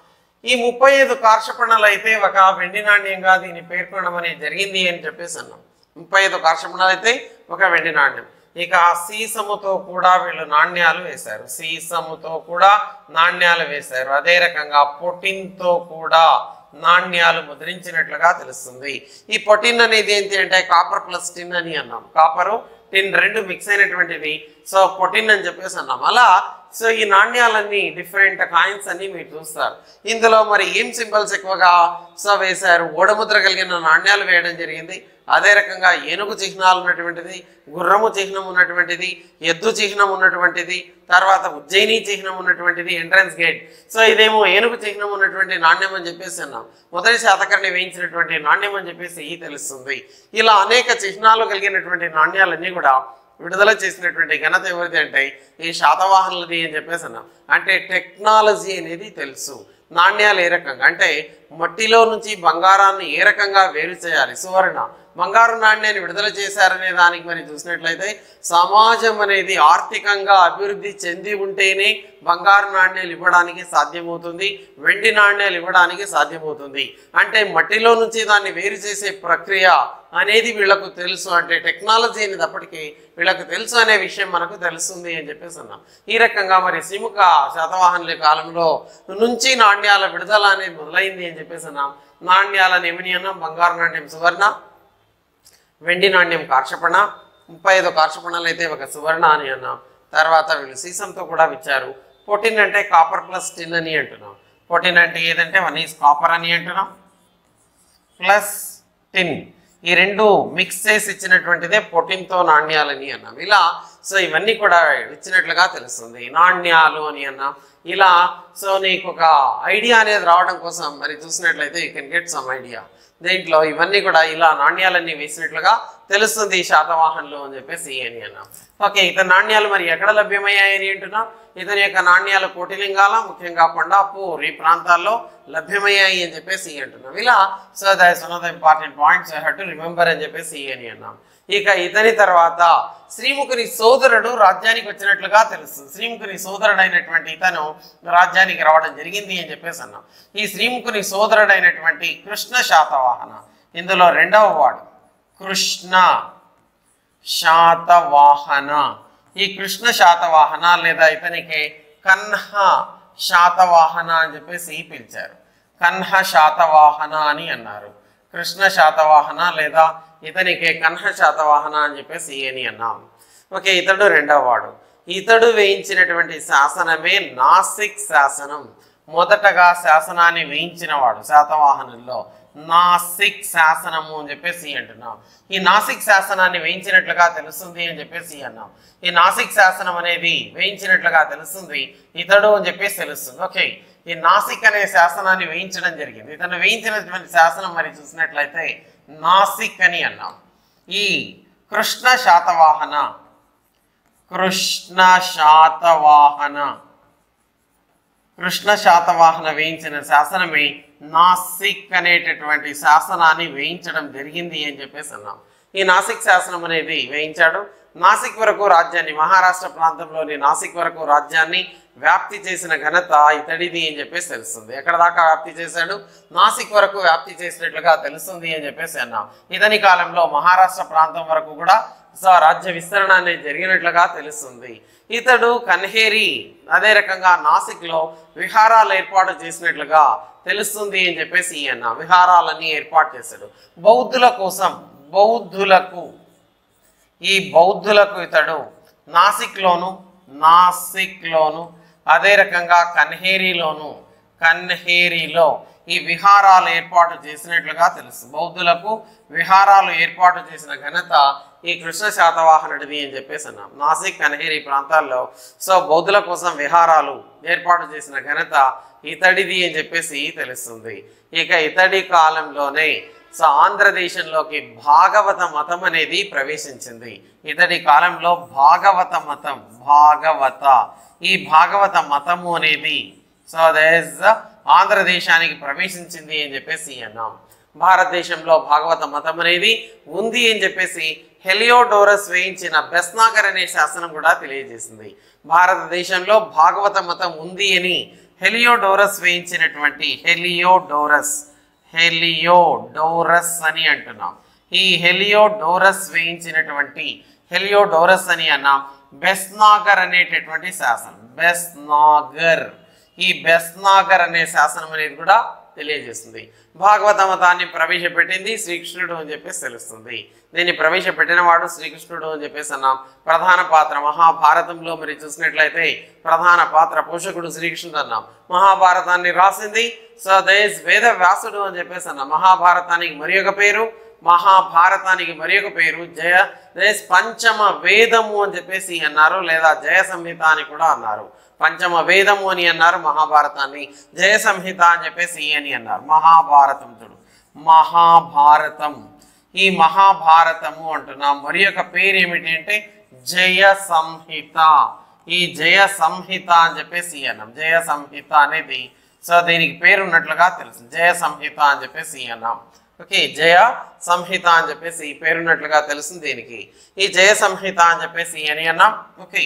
ఈ ముప్పై ఐదు కార్షపణలు అయితే ఒక వెండి నాణ్యంగా దీన్ని పేర్కొనడం అనేది జరిగింది అని చెప్పేసి అన్నాం. ముప్పై ఐదు కార్షపణలు అయితే ఒక వెండి నాణ్యం. ఇక సీసముతో కూడా వీళ్ళు నాణ్యాలు వేశారు. సీసముతో కూడా నాణ్యాలు వేశారు. అదే రకంగా పొటిన్తో కూడా నాణ్యాలు ముద్రించినట్లుగా తెలుస్తుంది. ఈ పొటిన్ అనేది ఏంటి అంటే కాపర్ ప్లస్ టిన్ అని అన్నాం. కాపరు టిన్ రెండు మిక్స్ అయినటువంటిది సో పొటిన్ అని చెప్పేసి అన్నాం. అలా సో ఈ నాణ్యాలన్నీ డిఫరెంట్ కాయిన్స్ అన్ని మీరు చూస్తారు. ఇందులో మరి ఏం సింబల్స్ ఎక్కువగా సో వేశారు? ఓడముద్ర కలిగిన నాణ్యాలు వేయడం జరిగింది. అదే రకంగా ఏనుగు చిహ్నాలు ఉన్నటువంటిది, గుర్రము చిహ్నం ఉన్నటువంటిది, ఎద్దు చిహ్నం ఉన్నటువంటిది, తర్వాత ఉజ్జయిని చిహ్నం ఉన్నటువంటిది ఎంట్రన్స్ గేట్. సో ఇదేమో ఏనుగు చిహ్నం ఉన్నటువంటి నాణ్యం అని చెప్పేసి అన్నాం. మొదటి శాతకర్ణి వేయించినటువంటి నాణ్యం అని చెప్పేసి తెలుస్తుంది. ఇలా అనేక చిహ్నాలు కలిగినటువంటి నాణ్యాలన్నీ కూడా విడుదల చేసినటువంటి ఘనత ఎవరిది అంటే ఈ శాతవాహనులది అని చెప్పేసి అన్నాం. అంటే టెక్నాలజీ అనేది తెలుసు. నాణ్యాలు ఏ రకంగా అంటే మట్టిలో నుంచి బంగారాన్ని ఏ రకంగా వేరు చేయాలి? సువర్ణ బంగారు నాణ్యాన్ని విడుదల చేశారనే దానికి మరి చూసినట్లయితే సమాజం అనేది ఆర్థికంగా అభివృద్ధి చెంది ఉంటేనే బంగారు నాణ్యాలు ఇవ్వడానికి సాధ్యమవుతుంది, వెండి నాణ్యాలు ఇవ్వడానికి సాధ్యమవుతుంది. అంటే మట్టిలో నుంచి దాన్ని వేరు చేసే ప్రక్రియ అనేది వీళ్ళకు తెలుసు. అంటే టెక్నాలజీ అనేది అప్పటికి వీళ్ళకు తెలుసు అనే విషయం మనకు తెలుస్తుంది అని చెప్పేసి అన్నాం. ఈ రకంగా మరి శ్రీముఖ శాతవాహనుల కాలంలో నుంచి నాణ్యాల విడుదల అనేది మొదలైంది అని చెప్పేసి అన్నాం. నాణ్యాలను ఏమని అన్నాం? బంగారు నాణ్యం సువర్ణ, వెండి నాణ్యం కార్షపణ, ముప్పై ఐదు కార్షపణలు అయితే ఒక సువర్ణ అని అన్నాం. తర్వాత వీళ్ళు సీసంతో కూడా ఇచ్చారు. పొటిన్ అంటే కాపర్ ప్లస్ టిన్ అని అంటున్నాం. పొటిన్ అంటే ఏదంటే వన్ ఈజ్ కాపర్ అని అంటున్నాం ప్లస్ టిన్. ఈ రెండు మిక్స్ చేసి ఇచ్చినటువంటిదే పొటిన్తో నాణ్యాలని అన్నాం. ఇలా సో ఇవన్నీ కూడా ఇచ్చినట్లుగా తెలుస్తుంది. నాణ్యాలు అని అన్నాం. ఇలా సో నీకు ఒక ఐడియా అనేది రావడం కోసం మరి చూసినట్లయితే you can get some idea. దీంట్లో ఇవన్నీ కూడా ఇలా నాణ్యాలన్నీ వేసినట్లుగా తెలుస్తుంది శాతవాహనులు అని చెప్పేసి అని అన్నాం. ఓకే, ఇతని నాణ్యాలు మరి ఎక్కడ లభ్యమయ్యాయని అంటున్నాం. ఇతని యొక్క నాణ్యాలు కోటిలింగాల ముఖ్యంగా కొండాపూర్ ఈ ప్రాంతాల్లో లభ్యమయ్యాయి అని చెప్పేసి అంటున్నాం. ఇలా so that's one of the important points I have to remember అని చెప్పేసి అని అన్నాం. ఇక ఇతని తర్వాత శ్రీముఖుని సోదరుడు రాజ్యానికి వచ్చినట్లుగా తెలుస్తుంది. శ్రీముఖుని సోదరుడు అయినటువంటి ఇతను రాజ్యానికి రావడం జరిగింది అని చెప్పేసి అన్నాం. ఈ శ్రీముఖుని సోదరుడు అయినటువంటి కృష్ణ శాతవాహన ఇందులో రెండవ వాడు కృష్ణ శాతవాహన. ఈ కృష్ణ శాతవాహన లేదా ఇతనికి కన్హ శాతవాహన అని చెప్పేసి పిలిచారు. కన్హ శాతవాహన అని అన్నారు. కృష్ణ శాతవాహన లేదా ఇతనికి కన్హ శాతవాహన అని చెప్పేసి అని అన్నాం. ఓకే, ఇతడు రెండవ వాడు. ఇతడు వేయించినటువంటి శాసనమే నాసిక్ శాసనం. మొదటగా శాసనాన్ని వేయించిన వాడు శాతవాహనుల్లో నాసిక్ శాసనము అని చెప్పేసి అంటున్నాం. ఈ నాసిక్ శాసనాన్ని వేయించినట్లుగా తెలుస్తుంది అని చెప్పేసి అన్నాం. ఈ నాసిక్ శాసనం అనేది వేయించినట్లుగా తెలుస్తుంది ఇతడు అని చెప్పేసి తెలుస్తుంది. ఓకే, ఈ నాసిక్ అనే శాసనాన్ని వేయించడం జరిగింది. ఇతను వేయించినటువంటి శాసనం మరి చూసినట్లయితే నాసిక్ అని అన్నాం. ఈ కృష్ణ శాతవాహన కృష్ణ శాతవాహన కృష్ణ శాతవాహన వేయించిన శాసనమే నాసిక్ అనేటటువంటి శాసనాన్ని వేయించడం జరిగింది అని చెప్పేసి అన్నాం. ఈ నాసిక్ శాసనం అనేది వేయించాడు. నాసిక్ వరకు రాజ్యాన్ని, మహారాష్ట్ర ప్రాంతంలోని నాసిక్ వరకు రాజ్యాన్ని వ్యాప్తి చేసిన ఘనత ఇతడిది అని చెప్పేసి తెలుస్తుంది. ఎక్కడ దాకా వ్యాప్తి చేశాడు? నాసిక్ వరకు వ్యాప్తి చేసినట్లుగా తెలుస్తుంది అని చెప్పేసి అన్నాం. ఇతని కాలంలో మహారాష్ట్ర ప్రాంతం వరకు కూడా రాజ్య విస్తరణ అనేది జరిగినట్లుగా తెలుస్తుంది. ఇతడు కన్హేరి అదే రకంగా నాసిక్లో విహారాలు ఏర్పాటు చేసినట్లుగా తెలుస్తుంది అని చెప్పేసి అన్న విహారాలన్నీ ఏర్పాటు చేశాడు బౌద్ధుల కోసం. బౌద్ధులకు ఈ బౌద్ధులకు ఇతడు నాసిక్లోను నాసిక్లోను అదే రకంగా కన్హేరిలోను కన్హేరిలో ఈ విహారాలు ఏర్పాటు చేసినట్లుగా తెలుసు. బౌద్ధులకు విహారాలు ఏర్పాటు చేసిన ఘనత ఈ కృష్ణ శాతవాహనుడిది అని చెప్పేసి అన్నాం. నాసిక్ కన్హేరి ప్రాంతాల్లో సో బౌద్ధుల కోసం విహారాలు ఏర్పాటు చేసిన ఘనత ఇతడిది అని చెప్పేసి తెలుస్తుంది. ఇక ఇతడి కాలంలోనే సో ఆంధ్రదేశంలోకి భాగవత మతం అనేది ప్రవేశించింది. ఇతడి కాలంలో భాగవత మతం భాగవత ఈ భాగవత మతము అనేది సో దేస్ ఆంధ్రదేశానికి ప్రవేశించింది అని చెప్పేసి అన్నాం. భారతదేశంలో భాగవత మతం అనేది ఉంది అని చెప్పేసి హెలియోడోరస్ వేయించిన బెస్నాగర్ అనే శాసనం కూడా తెలియజేసింది. భారతదేశంలో భాగవత మతం ఉంది అని హెలియోడోరస్ వేయించినటువంటి హెలియోడోరస్ హెలియోడోరస్ అని అంటున్నాం. ఈ హెలియోడోరస్ వేయించినటువంటి హెలియోడోరస్ అని అన్నాం. బెస్నాగర్ అనేటటువంటి శాసనం బెస్నాగర్ ఈ బెస్నాగర్ అనే శాసనం అనేది కూడా తెలియజేస్తుంది. భాగవత మతాన్ని ప్రవేశపెట్టింది శ్రీకృష్ణుడు అని చెప్పేసి తెలుస్తుంది. దీన్ని ప్రవేశపెట్టిన వాడు శ్రీకృష్ణుడు అని చెప్పేసి అన్నాం. ప్రధాన పాత్ర మహాభారతంలో మరి చూసినట్లయితే ప్రధాన పాత్ర పోషకుడు శ్రీకృష్ణుడు అన్నాం. మహాభారతాన్ని రాసింది సో దేస్ వేద వ్యాసుడు అని చెప్పేసి అన్నాం. మహాభారతానికి మరి ఒక పేరు మహాభారతానికి మరి ఒక పేరు జయ దేస్ పంచమ వేదము అని చెప్పేసి అన్నారు, లేదా జయ సంహిత అని కూడా అన్నారు. పంచమ వేదము అని అన్నారు మహాభారతాన్ని, జయ సంహిత అని చెప్పేసి అని అన్నారు. మహాభారతం చూడు మహాభారతం ఈ మహాభారతము అంటున్నాం. మరి యొక్క పేరు ఏమిటి అంటే జయ సంహిత. ఈ జయ సంహిత అని చెప్పేసి అన్నాం. జయ సంహిత అనేది సో దీనికి పేరు ఉన్నట్లుగా తెలుసు. జయ సంహిత అని చెప్పేసి అన్నాం. ఓకే, జయ సంహిత అని చెప్పేసి పేరున్నట్లుగా తెలుస్తుంది దీనికి. ఈ జయ సంహిత అని చెప్పేసి అని అన్నాం. Okay,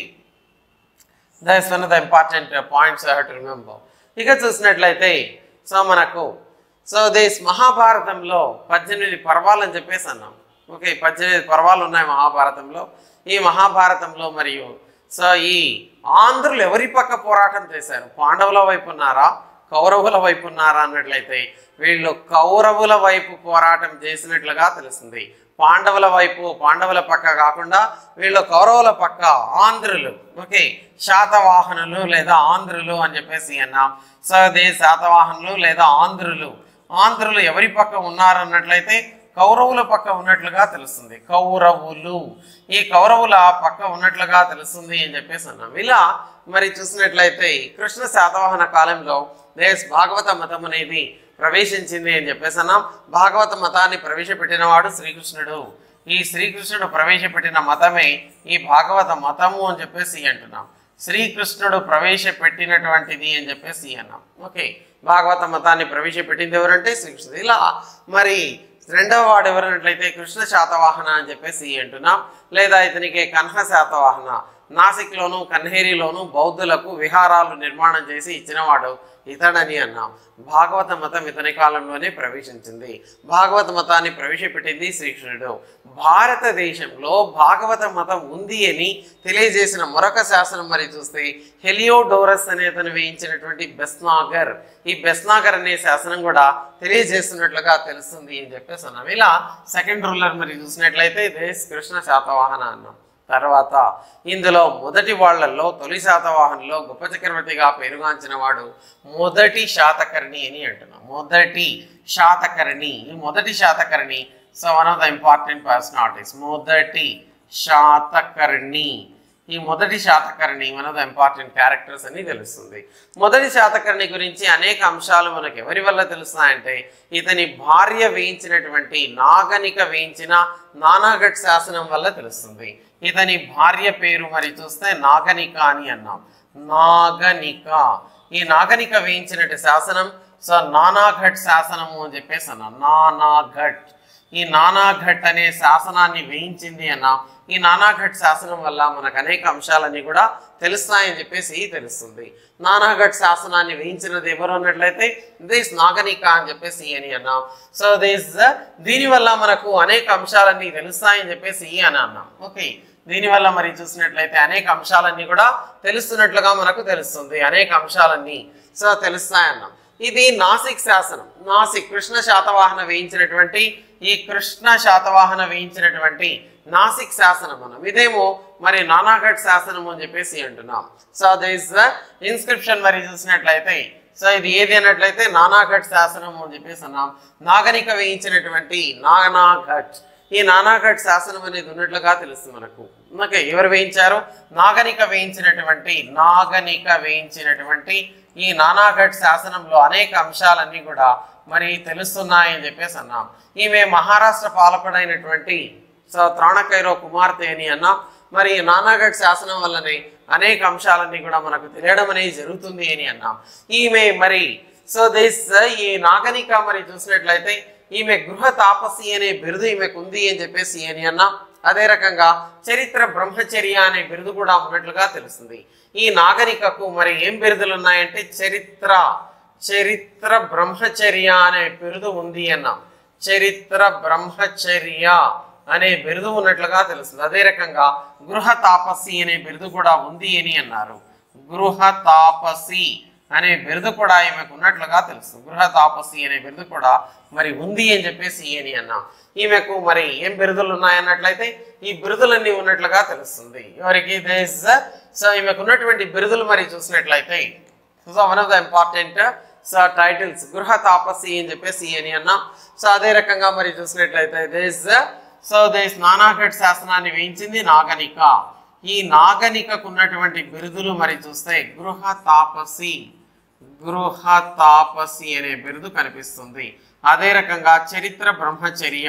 that is one of the important uh, points I have to remember. ఇక చూసినట్లయితే సో మనకు సో దేస్ మహాభారతంలో పద్దెనిమిది పర్వాలు అని చెప్పేసి అన్నాం. ఓకే, పద్దెనిమిది పర్వాలు ఉన్నాయి మహాభారతంలో. ఈ మహాభారతంలో మరియు సో ఈ ఆంధ్రులు ఎవరి పక్క పోరాటం చేశారు? పాండవుల వైపు ఉన్నారా కౌరవుల వైపు ఉన్నారా అన్నట్లయితే వీళ్ళు కౌరవుల వైపు పోరాటం చేసినట్లుగా తెలుస్తుంది. పాండవుల వైపు పాండవుల పక్క కాకుండా వీళ్ళు కౌరవుల పక్క ఆంధ్రులు. ఓకే, శాతవాహనులు లేదా ఆంధ్రులు అని చెప్పేసి అన్నాం. సో దే శాతవాహనులు లేదా ఆంధ్రులు. ఆంధ్రులు ఎవరి పక్క ఉన్నారు అన్నట్లయితే కౌరవుల పక్క ఉన్నట్లుగా తెలుస్తుంది. కౌరవులు ఈ కౌరవుల పక్క ఉన్నట్లుగా తెలుస్తుంది అని చెప్పేసి అన్నాం. ఇలా మరి చూసినట్లయితే కృష్ణ శాతవాహన కాలంలో దేశ్ భాగవత మతం అనేది ప్రవేశించింది అని చెప్పేసి అన్నాం. భాగవత మతాన్ని ప్రవేశపెట్టిన వాడు శ్రీకృష్ణుడు. ఈ శ్రీకృష్ణుడు ప్రవేశపెట్టిన మతమే ఈ భాగవత మతము అని చెప్పేసి అంటున్నాం. శ్రీకృష్ణుడు ప్రవేశపెట్టినటువంటిది అని చెప్పేసి అన్నాం. ఓకే, భాగవత మతాన్ని ప్రవేశపెట్టింది ఎవరంటే శ్రీకృష్ణుడు. ఇలా మరి రెండవ వాడు ఎవరన్నట్లయితే కృష్ణ శాతవాహన అని చెప్పేసి అంటున్నాం, లేదా ఇతనికి కన్హ శాతవాహన. నాసిక్లోను కన్హేరిలోను బౌద్ధులకు విహారాలు నిర్మాణం చేసి ఇచ్చినవాడు ఇతడని అన్నాం. భాగవత మతం ఇతని కాలంలోనే ప్రవేశించింది. భాగవత మతాన్ని ప్రవేశపెట్టింది శ్రీకృష్ణుడు. భారతదేశంలో భాగవత మతం ఉంది అని తెలియజేసిన మరొక శాసనం మరి చూస్తే హెలియోడోరస్ అనే అతను వేయించినటువంటి బెస్నాగర్, ఈ బెస్నాగర్ అనే శాసనం కూడా తెలియజేస్తున్నట్లుగా తెలుస్తుంది అని చెప్పేసి అన్నాం. ఇలా సెకండ్ రూలర్ మరి చూసినట్లయితే దేశ్ కృష్ణ శాతవాహన అన్నాం. తర్వాత ఇందులో మొదటి వాళ్లలో తొలి శాతవాహనంలో గొప్ప చక్రవర్తిగా పేరుగాంచిన వాడు మొదటి శాతకర్ణి అని అంటున్నాం. మొదటి శాతకర్ణి, ఈ మొదటి Satakarni so one of the important personalities. మొదటి శాతకర్ణి, ఈ మొదటి Satakarni one of the important characters అని తెలుస్తుంది. మొదటి శాతకర్ణి గురించి అనేక అంశాలు మనకు ఎవరి వల్ల తెలుస్తాయంటే ఇతని భార్య వేయించినటువంటి నాగనిక వేయించిన నానాఘట్ శాసనం వల్ల తెలుస్తుంది. ఇతని భార్య పేరు మరి చూస్తే నాగనిక అని అన్నాం. నాగనిక, ఈ నాగనిక వేయించినట్టు శాసనం సో నానాఘట్ శాసనము అని చెప్పేసి అన్నాం. నానాఘట్, ఈ నానాఘట్ అనే శాసనాన్ని వేయించింది అన్నాం. ఈ నానాఘట్ శాసనం వల్ల మనకు అనేక అంశాలన్నీ కూడా తెలుస్తాయని చెప్పేసి తెలుస్తుంది. నానాఘట్ శాసనాన్ని వేయించినది ఎవరు అన్నట్లయితే దిస్ నాగనిక అని చెప్పేసి అని అన్నాం. సో దిస్ దీనివల్ల మనకు అనేక అంశాలన్నీ తెలుస్తాయని చెప్పేసి అని అన్నాం. ఓకే, దీనివల్ల మరి చూసినట్లయితే అనేక అంశాలన్నీ కూడా తెలుస్తున్నట్లుగా మనకు తెలుస్తుంది. అనేక అంశాలన్నీ సో తెలుస్తాయన్నాం. ఇది నాసిక్ శాసనం. నాసిక్ కృష్ణ శాతవాహన వేయించినటువంటి ఈ కృష్ణ శాతవాహన వేయించినటువంటి నాసిక్ శాసనం మనం. ఇదేమో మరి నానాఘట్ శాసనం అని చెప్పేసి అంటున్నాం. సో దిస్ ఇన్స్క్రిప్షన్ మరి చూసినట్లయితే సో ఇది ఏది అన్నట్లయితే నానాఘట్ శాసనం అని చెప్పేసి అన్నాం. నాగనిక వేయించినటువంటి నానాఘట్, ఈ నానాఘట్ శాసనం అనేది ఉన్నట్లుగా తెలుస్తుంది మనకు. ఓకే, ఎవరు వేయించారు? నాగనిక వేయించినటువంటి నాగనిక వేయించినటువంటి ఈ నానాఘట్ శాసనంలో అనేక అంశాలన్నీ కూడా మరి తెలుస్తున్నాయని చెప్పేసి అన్నాం. ఈమె మహారాష్ట్ర పాలకుడైనటువంటి సో త్రాణకైరో కుమార్తె అని అన్నాం. మరి నానాఘట్ శాసనం వల్లనే అనేక అంశాలన్నీ కూడా మనకు తెలియడం అనేది జరుగుతుంది అని అన్నాం. ఈమె మరి సో దిస్ ఈ నాగనిక మరి చూసినట్లయితే ఈమె గృహ తాపసి అనే బిరుదు ఈమెకు ఉంది అని చెప్పేసి అని అన్నాం. అదే రకంగా చరిత్ర బ్రహ్మచర్య అనే బిరుదు కూడా ఉన్నట్లుగా తెలుస్తుంది. ఈ నాగరికకు మరి ఏం బిరుదులు ఉన్నాయంటే చరిత్ర చరిత్ర బ్రహ్మచర్య అనే బిరుదు ఉంది అన్నాం. చరిత్ర బ్రహ్మచర్య అనే బిరుదు ఉన్నట్లుగా తెలుస్తుంది. అదే రకంగా గృహ తాపసి అనే బిరుదు కూడా ఉంది అని అన్నారు. గృహ తాపసి అనే బిరుదు కూడా ఈమెకు ఉన్నట్లుగా తెలుస్తుంది. గృహ తాపసి అనే బిరుదు కూడా మరి ఉంది అని చెప్పేసి అని అన్నాం. ఈమెకు మరి ఏం బిరుదులు ఉన్నాయన్నట్లయితే ఈ బిరుదులన్నీ ఉన్నట్లుగా తెలుస్తుంది. ఎవరికి దేస్ సో ఈమెకు ఉన్నటువంటి బిరుదులు మరి చూసినట్లయితే so one of the important so titles గృహ తాపసి అని చెప్పేసి అని అన్నాం. సో అదే రకంగా మరి చూసినట్లయితే దేస్ సో దేస్ నానాఘట్ శాసనాన్ని వేయించింది నాగనిక. ఈ నాగనికకు ఉన్నటువంటి బిరుదులు మరి చూస్తే గృహ తాపసి, గృహ తాపసి అనే బిరుదు కనిపిస్తుంది. అదే రకంగా చరిత్ర బ్రహ్మచర్య,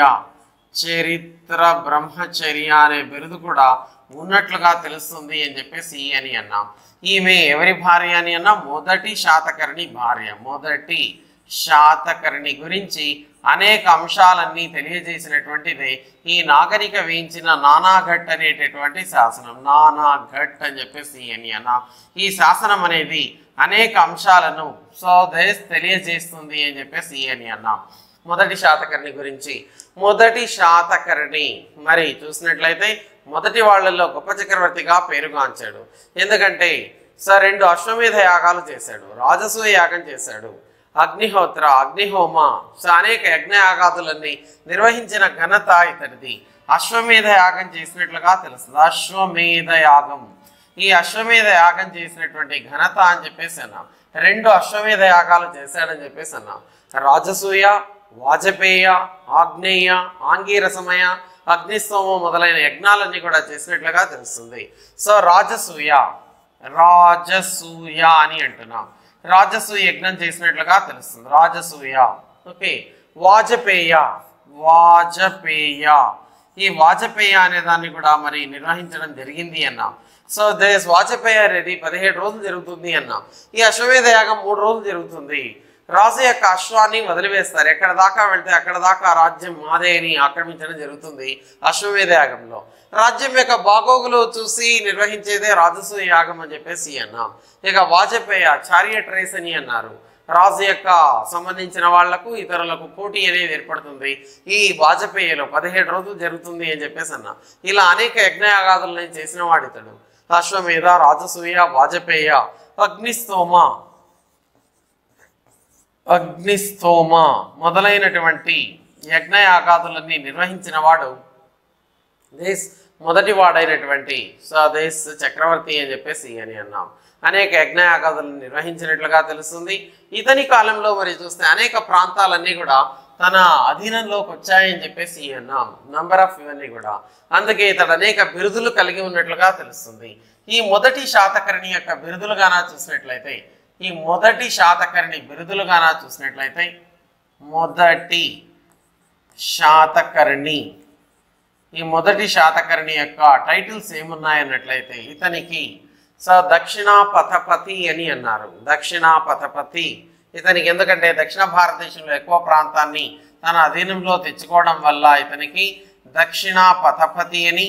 చరిత్ర బ్రహ్మచర్య అనే బిరుదు కూడా ఉన్నట్లుగా తెలుస్తుంది అని చెప్పేసి అని అన్నాం. ఈమె ఎవరి భార్య అని అన్నా? మొదటి శాతకర్ణి భార్య. మొదటి శాతకర్ణి గురించి అనేక అంశాలన్నీ తెలియజేసినటువంటిదే ఈ నాగరిక వేయించిన నానాఘట్ అనేటటువంటి శాసనం. నానాఘట్ అని చెప్పేసి అని అన్నా. ఈ శాసనం అనేది అనేక అంశాలను సో దేశ్ తెలియజేస్తుంది అని చెప్పేసి అని అన్నాం. మొదటి శాతకర్ణి గురించి. మొదటి శాతకర్ణి మరి చూసినట్లయితే మొదటి వాళ్ళల్లో గొప్ప చక్రవర్తిగా పేరుగాంచాడు. ఎందుకంటే సో రెండు అశ్వమేధ యాగాలు చేశాడు, రాజసూయ యాగం చేశాడు, అగ్నిహోత్ర అగ్నిహోమ సో అనేక యజ్ఞయాగాదులన్నీ నిర్వహించిన ఘనత ఇతడిది. అశ్వమేధ యాగం చేసినట్లుగా తెలుస్తుంది. అశ్వమేధ యాగం, ఈ అశ్వమేధ యాగం చేసినటువంటి ఘనత అని చెప్పేసి అన్నాం. రెండు అశ్వమేధ యాగాలు చేశాడని చెప్పేసి అన్నాం. రాజసూయ, వాజపేయ, ఆగ్నేయ, ఆంగీరసమయ, అగ్నిస్తోమ మొదలైన యజ్ఞాలన్నీ కూడా చేసినట్లుగా తెలుస్తుంది. సో రాజసూయ, రాజసూయ అని అంటున్నాం. రాజసూయ యజ్ఞం చేసినట్లుగా తెలుస్తుంది. రాజసూయ. ఓకే, వాజపేయ, వాజపేయ, ఈ వాజపేయ అనే దాన్ని కూడా మరి నిర్వహించడం జరిగింది అన్నాం. సో దేశ్ వాజపేయ అనేది పదిహేడు రోజులు జరుగుతుంది అన్నాం. ఈ అశ్వమేధ యాగం మూడు రోజులు జరుగుతుంది. రాజు యొక్క అశ్వాన్ని వదిలివేస్తారు. ఎక్కడ దాకా వెళ్తే అక్కడ దాకా రాజ్యం మాదే అని ఆక్రమించడం జరుగుతుంది అశ్వమేధ యాగంలో. రాజ్యం యొక్క బాగోగులు చూసి నిర్వహించేదే రాజసూయ యాగం అని చెప్పేసి అన్నాం. ఇక వాజపేయ చారియట్ రేస్ అని అన్నారు. రాజు యొక్క సంబంధించిన వాళ్లకు ఇతరులకు పోటీ అనేది ఏర్పడుతుంది. ఈ వాజపేయలో పదిహేడు రోజులు జరుగుతుంది అని చెప్పేసి అన్నా. ఇలా అనేక యజ్ఞయాగాదులను చేసిన వాడు ఇతడు. అశ్వమేధ, రాజసూయ, వాజపేయ, అగ్నిస్తోమ అగ్నిస్తోమ మొదలైనటువంటి యజ్ఞయాగాదులన్నీ నిర్వహించిన వాడు దేశ్ మొదటి వాడైనటువంటి స్వదేశ్ చక్రవర్తి అని చెప్పేసి అని అన్నాం. అనేక యజ్ఞయాగాదులను నిర్వహించినట్లుగా తెలుస్తుంది. ఇతని కాలంలో మరి చూస్తే అనేక ప్రాంతాలన్నీ కూడా తన అధీనంలోకి వచ్చాయని చెప్పేసి అన్నాం. నంబర్ ఆఫ్ ఇవన్నీ కూడా. అందుకే ఇతడు అనేక బిరుదులు కలిగి ఉన్నట్లుగా తెలుస్తుంది. ఈ మొదటి శాతకర్ణి యొక్క బిరుదులుగానా చూసినట్లయితే ఈ మొదటి శాతకర్ణి బిరుదులుగానా చూసినట్లయితే మొదటి శాతకర్ణి ఈ మొదటి శాతకర్ణి యొక్క టైటిల్స్ ఏమున్నాయన్నట్లయితే ఇతనికి స దక్షిణాపథపతి అని అన్నారు. దక్షిణాపథపతి ఇతనికి ఎందుకంటే దక్షిణ భారతదేశంలో ఎక్కువ ప్రాంతాన్ని తన అధీనంలో తెచ్చుకోవడం వల్ల ఇతనికి దక్షిణాపథపతి అని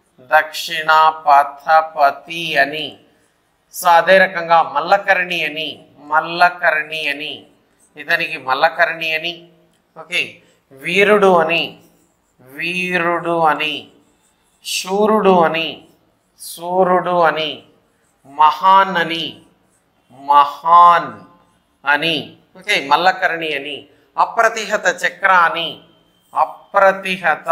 దక్షిణాపథపతి అని. సో అదే రకంగా మల్లకర్ణి అని మల్లకర్ణి అని ఇతనికి మల్లకర్ణి అని. ఓకే, వీరుడు అని వీరుడు అని శూరుడు అని సూర్యుడు అని మహాన్ అని మహాన్ అని. ఓకే, మల్లకర్ణి అని. అప్రతిహత చక్ర అని అప్రతిహత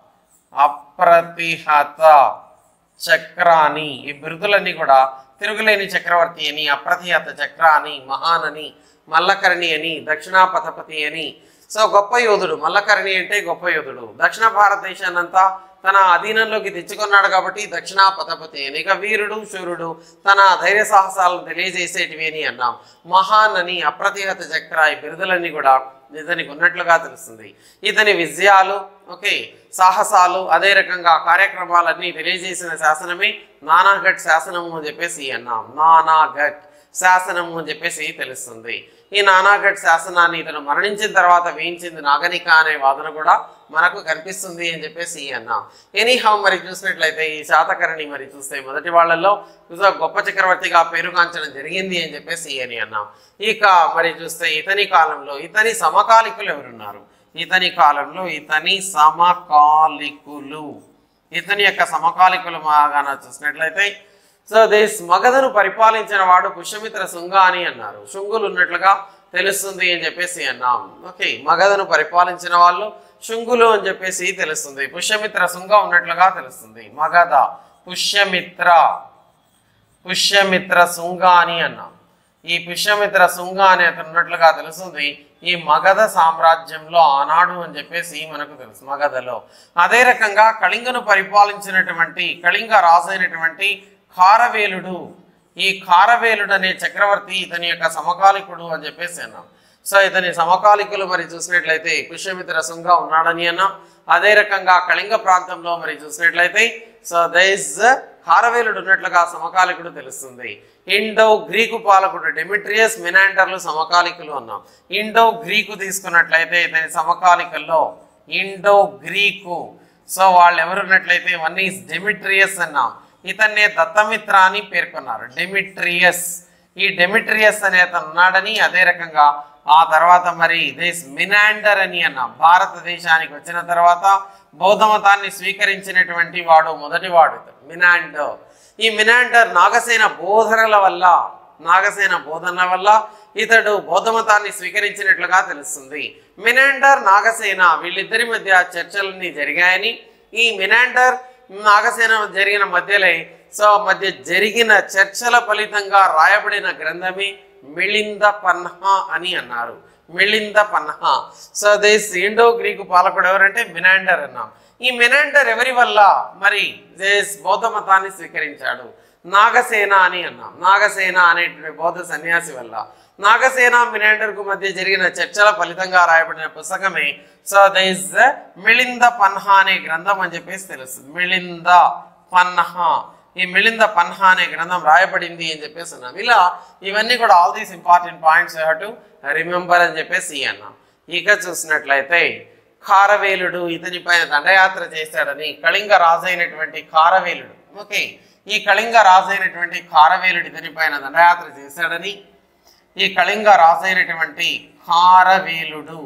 అప్రతిహత చక్ర అని. ఈ బిరుదులన్నీ కూడా తిరుగులేని చక్రవర్తి అని, అప్రతిహత చక్ర అని, మహాన్ అని, మల్లకర్ణి అని, దక్షిణాపథపతి అని. సో గొప్ప యోధుడు. మల్లకర్ణి అంటే గొప్ప యోధుడు. దక్షిణ భారతదేశాన్నంతా తన అధీనంలోకి తెచ్చుకున్నాడు కాబట్టి దక్షిణాపథపతి అని. ఇక వీరుడు శూరుడు తన ధైర్య సాహసాలను తెలియజేసేటివి అని అన్నాం. మహాన్ అని, అప్రతిహత చక్ర ఈ బిరుదులన్నీ కూడా ఇతనికి ఉన్నట్లుగా తెలుస్తుంది. ఇతని విజయాలు, ఓకే, సాహసాలు, అదే రకంగా కార్యక్రమాలన్నీ తెలియజేసిన శాసనమే నానాఘట్ శాసనము అని చెప్పేసి అన్నాం. నానాఘట్ శాసనము అని చెప్పేసి తెలుస్తుంది. ఈ నానాఘట్ శాసనాన్ని ఇతను మరణించిన తర్వాత వేయించింది నాగనిక అనే వాదన కూడా మనకు కనిపిస్తుంది అని చెప్పేసి అన్నాం. ఎనీహౌ మరి చూసినట్లయితే ఈ శాతకర్ణి మరి చూస్తే మొదటి వాళ్ళల్లో గొప్ప చక్రవర్తిగా పేరుగాంచడం జరిగింది అని చెప్పేసి అని అన్నాం. ఇక మరి చూస్తే ఇతని కాలంలో ఇతని సమకాలికులు ఎవరున్నారు? ఇతని కాలంలో ఇతని సమకాలికులు ఇతని యొక్క సమకాలికులు మాగాన చూసినట్లయితే సో దేశ్ మగధను పరిపాలించిన వాడు పుష్యమిత్ర శుంగ అని అన్నారు. శుంగులు ఉన్నట్లుగా తెలుస్తుంది అని చెప్పేసి అన్నాం. ఓకే, మగధను పరిపాలించిన వాళ్ళు శుంగులు అని చెప్పేసి తెలుస్తుంది. పుష్యమిత్ర శుంగ ఉన్నట్లుగా తెలుస్తుంది. మగధ పుష్యమిత్ర పుష్యమిత్ర శుంగ అని అన్నాం. ఈ పుష్యమిత్ర శుంగ అని అతను ఉన్నట్లుగా తెలుస్తుంది. ఈ మగధ సామ్రాజ్యంలో ఆనాడు అని చెప్పేసి మనకు తెలుసు మగధలో. అదే రకంగా కళింగను పరిపాలించినటువంటి కళింగ రాజు అయినటువంటి ఖారవేలుడు, ఈ ఖారవేలుడు అనే చక్రవర్తి ఇతని యొక్క సమకాలికుడు అని చెప్పేసి అన్నాం. సో ఇతని సమకాలికులు మరి చూసినట్లయితే పుష్యమిత్ర శుంగ ఉన్నాడని అన్నాం. అదే రకంగా కళింగ ప్రాంతంలో మరి చూసినట్లయితే సో దైస్ ఖారవేలుడు ఉన్నట్లుగా సమకాలికుడు తెలుస్తుంది. ఇండో గ్రీకు పాలకుడు డెమిట్రియస్ మినాండర్లు సమకాలికులు అన్నాం. ఇండో గ్రీకు తీసుకున్నట్లయితే ఇతని సమకాలికల్లో ఇండో గ్రీకు సో వాళ్ళు ఎవరున్నట్లయితే వన్ ఈస్ డెమిట్రియస్ అన్నాం. ఇతన్నే దత్తమిత్ర అని పేర్కొన్నారు. డెమిట్రియస్ ఈ డెమిట్రియస్ అనే అతను ఉన్నాడని, అదే రకంగా ఆ తర్వాత మరి దేశ్ మినాండర్ అని అన్నాం. భారతదేశానికి వచ్చిన తర్వాత బౌద్ధ మతాన్ని స్వీకరించినటువంటి వాడు మొదటి వాడు మినాండర్. ఈ మినాండర్ నాగసేన బోధనల వల్ల నాగసేన బోధనల వల్ల ఇతడు బౌద్ధ మతాన్ని స్వీకరించినట్లుగా తెలుస్తుంది. మినాండర్ నాగసేన వీళ్ళిద్దరి మధ్య చర్చలన్నీ జరిగాయని, ఈ మినాండర్ నాగసేన జరిగిన మధ్యలో సో మధ్య జరిగిన చర్చల ఫలితంగా రాయబడిన గ్రంథమే మిళింద పన్హా అని అన్నారు. మిళింద పన్హా. సో దేశ్ ఇండో గ్రీకు పాలకుడు ఎవరంటే మినాండర్ అన్నాం. ఈ మినాండర్ ఎవరి వల్ల మరి దేశ్ బౌద్ధ మతాన్ని స్వీకరించాడు? నాగసేన అని అన్నాం. నాగసేన అనేటువంటి బౌద్ధ సన్యాసి వల్ల. నాగసేన మినాండర్ కు మధ్య జరిగిన చర్చల ఫలితంగా రాయబడిన పుస్తకమే సో దైస్ మిళింద పన్హా అనే గ్రంథం అని చెప్పేసి తెలుస్తుంది. మిళింద పన్హా ఈ మిళింద పన్హా అనే గ్రంథం రాయబడింది అని చెప్పేసి అన్నాం. ఇలా ఇవన్నీ కూడా all these important points you have to remember అని చెప్పేసి అన్నాం. ఇక చూసినట్లయితే ఖారవేలుడు ఇతని పైన దండయాత్ర చేశాడని కళింగ రాజు అయినటువంటి ఖారవేలుడు, ఓకే, ఈ కళింగ రాజు అయినటువంటి ఖారవేలుడు ఇతని పైన దండయాత్ర చేశాడని, ఈ కళింగ రాజు అయినటువంటి ఖారవేలుడు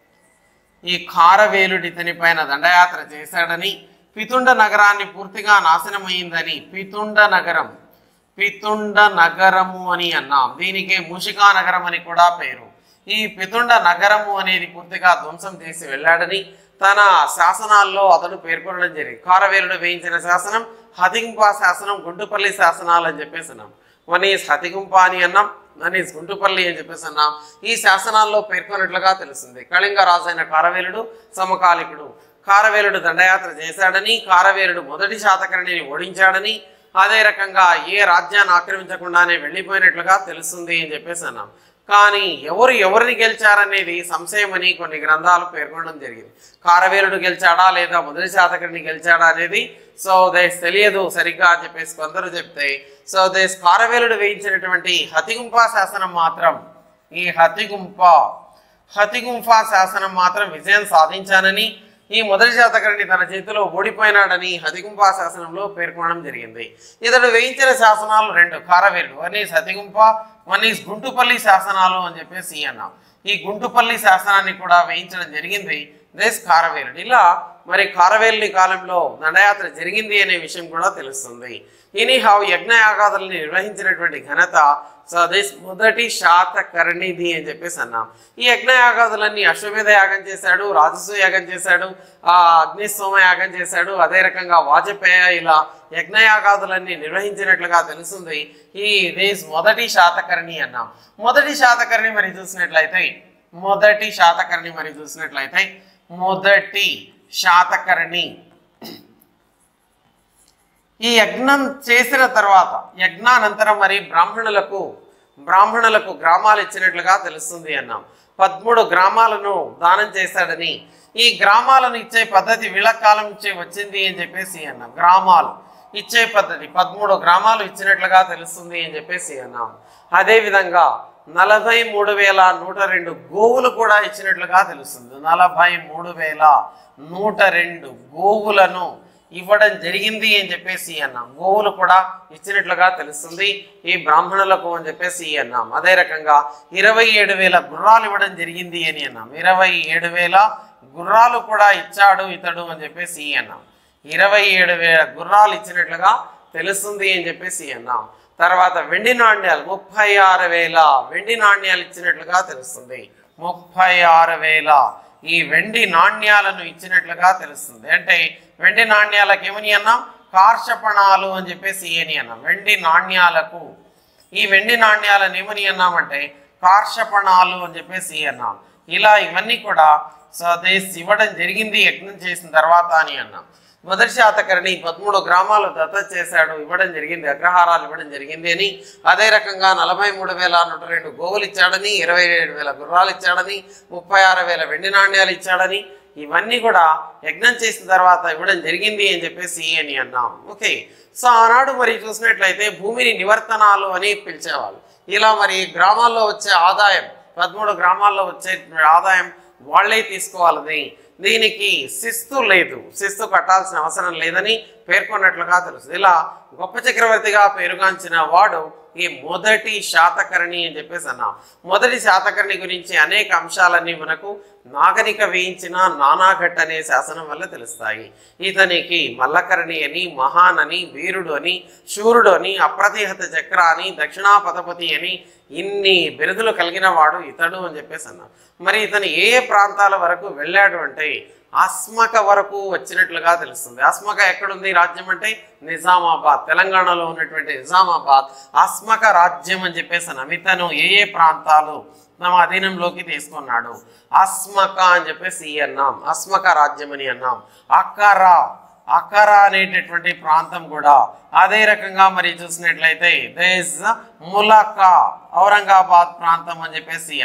ఈ ఖారవేలుడు ఇతని పైన దండయాత్ర చేశాడని, పితుండ నగరాన్ని పూర్తిగా నాశనమైందని, పితుండ నగరం పితుండ నగరము అని అన్నాం. దీనికి మూషికా నగరం అని కూడా పేరు. ఈ పితుండ నగరము అనేది పూర్తిగా ధ్వంసం చేసి వెళ్ళాడని తన శాసనాల్లో అతడు పేర్కొనడం జరిగింది. ఖారవేలుడు వేయించిన శాసనం హతిగుంప శాసనం, గుంటుపల్లి శాసనాలు అని చెప్పేసి అన్నాం. వన్ ఈజ్ హతిగుంప అని అన్నాం, వన్ ఈజ్ గుంటుపల్లి అని చెప్పేసి అన్నాం. ఈ శాసనాల్లో పేర్కొన్నట్లుగా తెలుస్తుంది. కళింగ రాజు అయిన ఖారవేలుడు సమకాలికుడు. ఖారవేలుడు దండయాత్ర చేశాడని, ఖారవేలుడు మొదటి శాతకర్ణిని ఓడించాడని, అదే రకంగా ఏ రాజ్యాన్ని ఆక్రమించకుండానే వెళ్ళిపోయినట్లుగా తెలుస్తుంది అని చెప్పేసి అన్నాం. కానీ ఎవరు ఎవరిని గెలిచారనేది సంశయం అని కొన్ని గ్రంథాలు పేర్కొనడం జరిగింది. ఖారవేలుడు గెలిచాడా లేదా మొదటి శాతకర్ణి గెలిచాడా అనేది సో దేస్ తెలియదు సరిగ్గా అని చెప్పేసి కొందరు చెప్తే, సో దేస్ ఖారవేలుడు వేయించినటువంటి హతిగుంప శాసనం మాత్రం ఈ హతిగుంప హతిగుంప శాసనం మాత్రం విజయం సాధించానని, ఈ మొదటి శాతకర్ణి తన చేతిలో ఓడిపోయినాడని హతిగుంప శాసనంలో పేర్కొనడం జరిగింది. ఇతడు వేయించిన శాసనాలు రెండు ఖారవేలుడు, one is Hathigumpha, one is Guntupalli శాసనాలు అని చెప్పేసి అన్నాం. ఈ గుంటుపల్లి శాసనాన్ని కూడా వేయించడం జరిగింది దేశ్ ఖారవేలుడు. ఇలా మరి ఖారవేలుని కాలంలో దండయాత్ర జరిగింది అనే విషయం కూడా తెలుస్తుంది. ఎనీహౌ యజ్ఞయాగాదులను నిర్వహించినటువంటి ఘనత స్వదేశ్ మొదటి శాతకర్ణిది అని చెప్పేసి అన్నాం. ఈ యజ్ఞయాగాదులన్నీ అశ్వమేధ యాగం చేశాడు, రాజసూ యాగం చేశాడు, ఆ అగ్నిసోమ యాగం చేశాడు, అదే రకంగా వాజపేయ ఇలా యజ్ఞయాగాదులన్నీ నిర్వహించినట్లుగా తెలుస్తుంది. ఈ దేశ్ మొదటి శాతకర్ణి అన్నాం. మొదటి శాతకర్ణి మరి చూసినట్లయితే మొదటి శాతకర్ణి మరి చూసినట్లయితే మొదటి శాతకర్ణి ఈ యజ్ఞం చేసిన తర్వాత యజ్ఞానంతరం మరి బ్రాహ్మణులకు బ్రాహ్మణులకు గ్రామాలు ఇచ్చినట్లుగా తెలుస్తుంది అన్నాం. పదమూడు గ్రామాలను దానం చేశాడని, ఈ గ్రామాలను ఇచ్చే పద్ధతి వీళ్ళ కాలం నుంచే వచ్చింది అని చెప్పేసి అన్నాం. గ్రామాలు ఇచ్చే పద్ధతి పదమూడు గ్రామాలు ఇచ్చినట్లుగా తెలుస్తుంది అని చెప్పేసి అన్నాం. అదేవిధంగా నలభై మూడు వేల నూట రెండు గోవులు కూడా ఇచ్చినట్లుగా తెలుస్తుంది. నలభై మూడు వేల నూట రెండు గోవులను ఇవ్వడం జరిగింది అని చెప్పేసి అన్నాం. గోవులు కూడా ఇచ్చినట్లుగా తెలుస్తుంది ఈ బ్రాహ్మణులకు అని చెప్పేసి అన్నాం. అదే రకంగా ఇరవై ఏడు వేల గుర్రాలు ఇవ్వడం జరిగింది అని అన్నాం. ఇరవై ఏడు వేల గుర్రాలు కూడా ఇచ్చాడు ఇతడు అని చెప్పేసి అన్నాం. ఇరవై ఏడు వేల గుర్రాలు ఇచ్చినట్లుగా తెలుస్తుంది అని చెప్పేసి అన్నాం. తర్వాత వెండి నాణ్యాలు ముప్పై ఆరు వేల వెండి నాణ్యాలు ఇచ్చినట్లుగా తెలుస్తుంది. ముప్పై ఆరు వేల ఈ వెండి నాణ్యాలను ఇచ్చినట్లుగా తెలుస్తుంది. అంటే వెండి నాణ్యాలకు ఏమని అన్నాం? కార్షపణాలు అని చెప్పేసి ఏని అన్నాం. వెండి నాణ్యాలకు ఈ వెండి నాణ్యాలను ఏమని అన్నామంటే కార్షపణాలు అని చెప్పేసి అన్నాం. ఇలా ఇవన్నీ కూడా స్వదేశ్ ఇవ్వడం జరిగింది యజ్ఞం చేసిన తర్వాత అని అన్నాం. మొదటి శాతకర్ణి పదమూడు గ్రామాలు దత్త చేశాడు, ఇవ్వడం జరిగింది, అగ్రహారాలు ఇవ్వడం జరిగింది అని. అదే రకంగా నలభై మూడు వేల నూట రెండు గోవులు ఇచ్చాడని, ఇరవై ఏడు వేల గుర్రాలు ఇచ్చాడని, ముప్పై ఆరు వేల వెండి నాణ్యాలు ఇచ్చాడని, ఇవన్నీ కూడా యజ్ఞం చేసిన తర్వాత ఇవ్వడం జరిగింది అని చెప్పేసి అని అన్నాం. ఓకే, సో ఆనాడు మరి చూసినట్లయితే భూమిని నివర్తనాలు అని పిలిచేవాళ్ళు. ఇలా మరి గ్రామాల్లో వచ్చే ఆదాయం పదమూడు గ్రామాల్లో వచ్చే ఆదాయం వాళ్ళే తీసుకోవాలని, దీనికి శిస్తు లేదు, శిస్తు కట్టాల్సిన అవసరం లేదని పేర్కొన్నట్లుగా తెలుస్తుంది. ఇలా గొప్ప చక్రవర్తిగా పేరుగాంచిన వాడు ఈ మొదటి శాతకర్ణి అని చెప్పేసి అన్నాం. మొదటి శాతకర్ణి గురించి అనేక అంశాలన్నీ మనకు నాగరిక వేయించిన నానాఘట్ అనే శాసనం వల్ల తెలుస్తాయి. ఇతనికి మల్లకర్ణి అని, మహాన్ అని, వీరుడు అని, శూరుడు అని, అప్రతిహత చక్ర అని, దక్షిణాపథపతి అని ఇన్ని బిరుదులు కలిగిన వాడు ఇతడు అని చెప్పేసి అన్నాం. మరి ఇతను ఏ ఏ ప్రాంతాల వరకు వెళ్ళాడు అంటే అస్మక వరకు వచ్చినట్లుగా తెలుస్తుంది. అస్మక ఎక్కడుంది రాజ్యం అంటే నిజామాబాద్, తెలంగాణలో ఉన్నటువంటి నిజామాబాద్ అస్మక రాజ్యం అని చెప్పేసి అన్నాం. ఇతను ఏ ఏ ప్రాంతాలు తమ అధీనంలోకి తీసుకున్నాడు అస్మక అని చెప్పేసి అన్నాం. అస్మక రాజ్యం అని అన్నాం. అక్కరా అక్కరా అనేటటువంటి ప్రాంతం కూడా అదే రకంగా మరి చూసినట్లయితే దేశ్ ములక ఔరంగాబాద్ ప్రాంతం అని చెప్పేసి అన్నాం.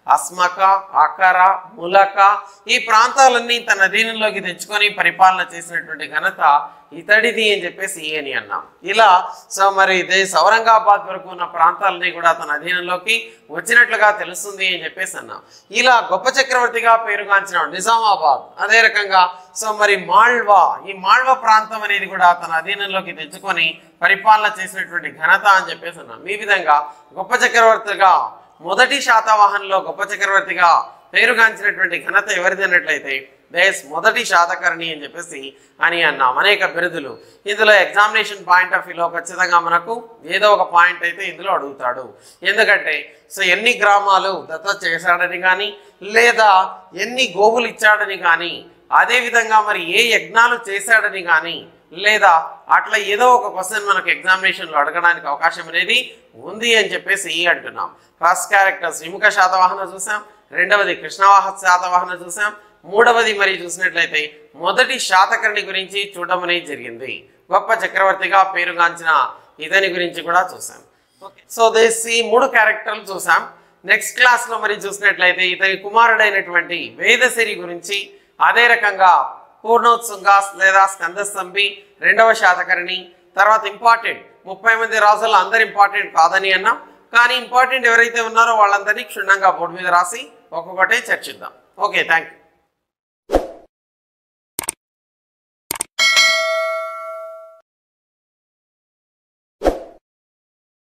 అస్మక, అకర, ములక ఈ ప్రాంతాలన్నీ తన అధీనంలోకి తెచ్చుకొని పరిపాలన చేసినటువంటి ఘనత ఇతడిది అని చెప్పేసి అని అన్నాం. ఇలా సో మరి ఇదే ఔరంగాబాద్ వరకు ఉన్న ప్రాంతాలని కూడా తన అధీనంలోకి వచ్చినట్లుగా తెలుస్తుంది అని చెప్పేసి అన్నాం. ఇలా గొప్ప చక్రవర్తిగా పేరుగాంచిన నిజామాబాద్, అదే రకంగా సో మరి మాళ్వా, ఈ మాళ్వా ప్రాంతం అనేది కూడా తన అధీనంలోకి తెచ్చుకొని పరిపాలన చేసినటువంటి ఘనత అని చెప్పేసి అన్నాం. ఈ విధంగా గొప్ప చక్రవర్తిగా మొదటి శాతవాహనంలో గొప్ప చక్రవర్తిగా పేరుగాంచినటువంటి ఘనత ఎవరిది అన్నట్లయితే దేశ్ మొదటి శాతకర్ణి అని చెప్పేసి అని అన్నాం. అనేక బిరుదులు ఇందులో ఎగ్జామినేషన్ పాయింట్ ఆఫ్ వ్యూలో ఖచ్చితంగా మనకు ఏదో ఒక పాయింట్ అయితే ఇందులో అడుగుతాడు. ఎందుకంటే సో ఎన్ని గ్రామాలు దత్త చేశాడని కానీ, లేదా ఎన్ని గోవులు ఇచ్చాడని కానీ, అదేవిధంగా మరి ఏ యజ్ఞాలు చేశాడని కానీ, లేదా అట్లా ఏదో ఒక క్వశ్చన్ మనకు ఎగ్జామినేషన్లో అడగడానికి అవకాశం అనేది ఉంది అని చెప్పేసి ఈ అంటున్నాం. ఫస్ట్ క్యారెక్టర్ శ్రీముఖ శాతవాహన చూసాం, రెండవది కృష్ణవాహ శాతవాహన చూసాం, మూడవది మరి చూసినట్లయితే మొదటి శాతకర్ణి గురించి చూడడం అనేది జరిగింది. గొప్ప చక్రవర్తిగా పేరుగాంచిన ఇతని గురించి కూడా చూసాం. సో దిస్ ఈ మూడు క్యారెక్టర్లు చూసాం. నెక్స్ట్ క్లాస్ లో మరి చూసినట్లయితే ఇతని కుమారుడైనటువంటి వేదసిరి గురించి, అదే రకంగా పూర్ణోత్సుంగ లేదా స్కందస్తంభి రెండవ శాతకర్ణి, తర్వాత ఇంపార్టెంట్ ముప్పై మంది రాజులు అందరు ఇంపార్టెంట్ కాదని అన్నాం, కానీ ఇంపార్టెంట్ ఎవరైతే ఉన్నారో వాళ్ళందరినీ క్షుణ్ణంగా బోర్డు మీద రాసి ఒక్కొక్కటే చర్చిద్దాం. Okay, thank you.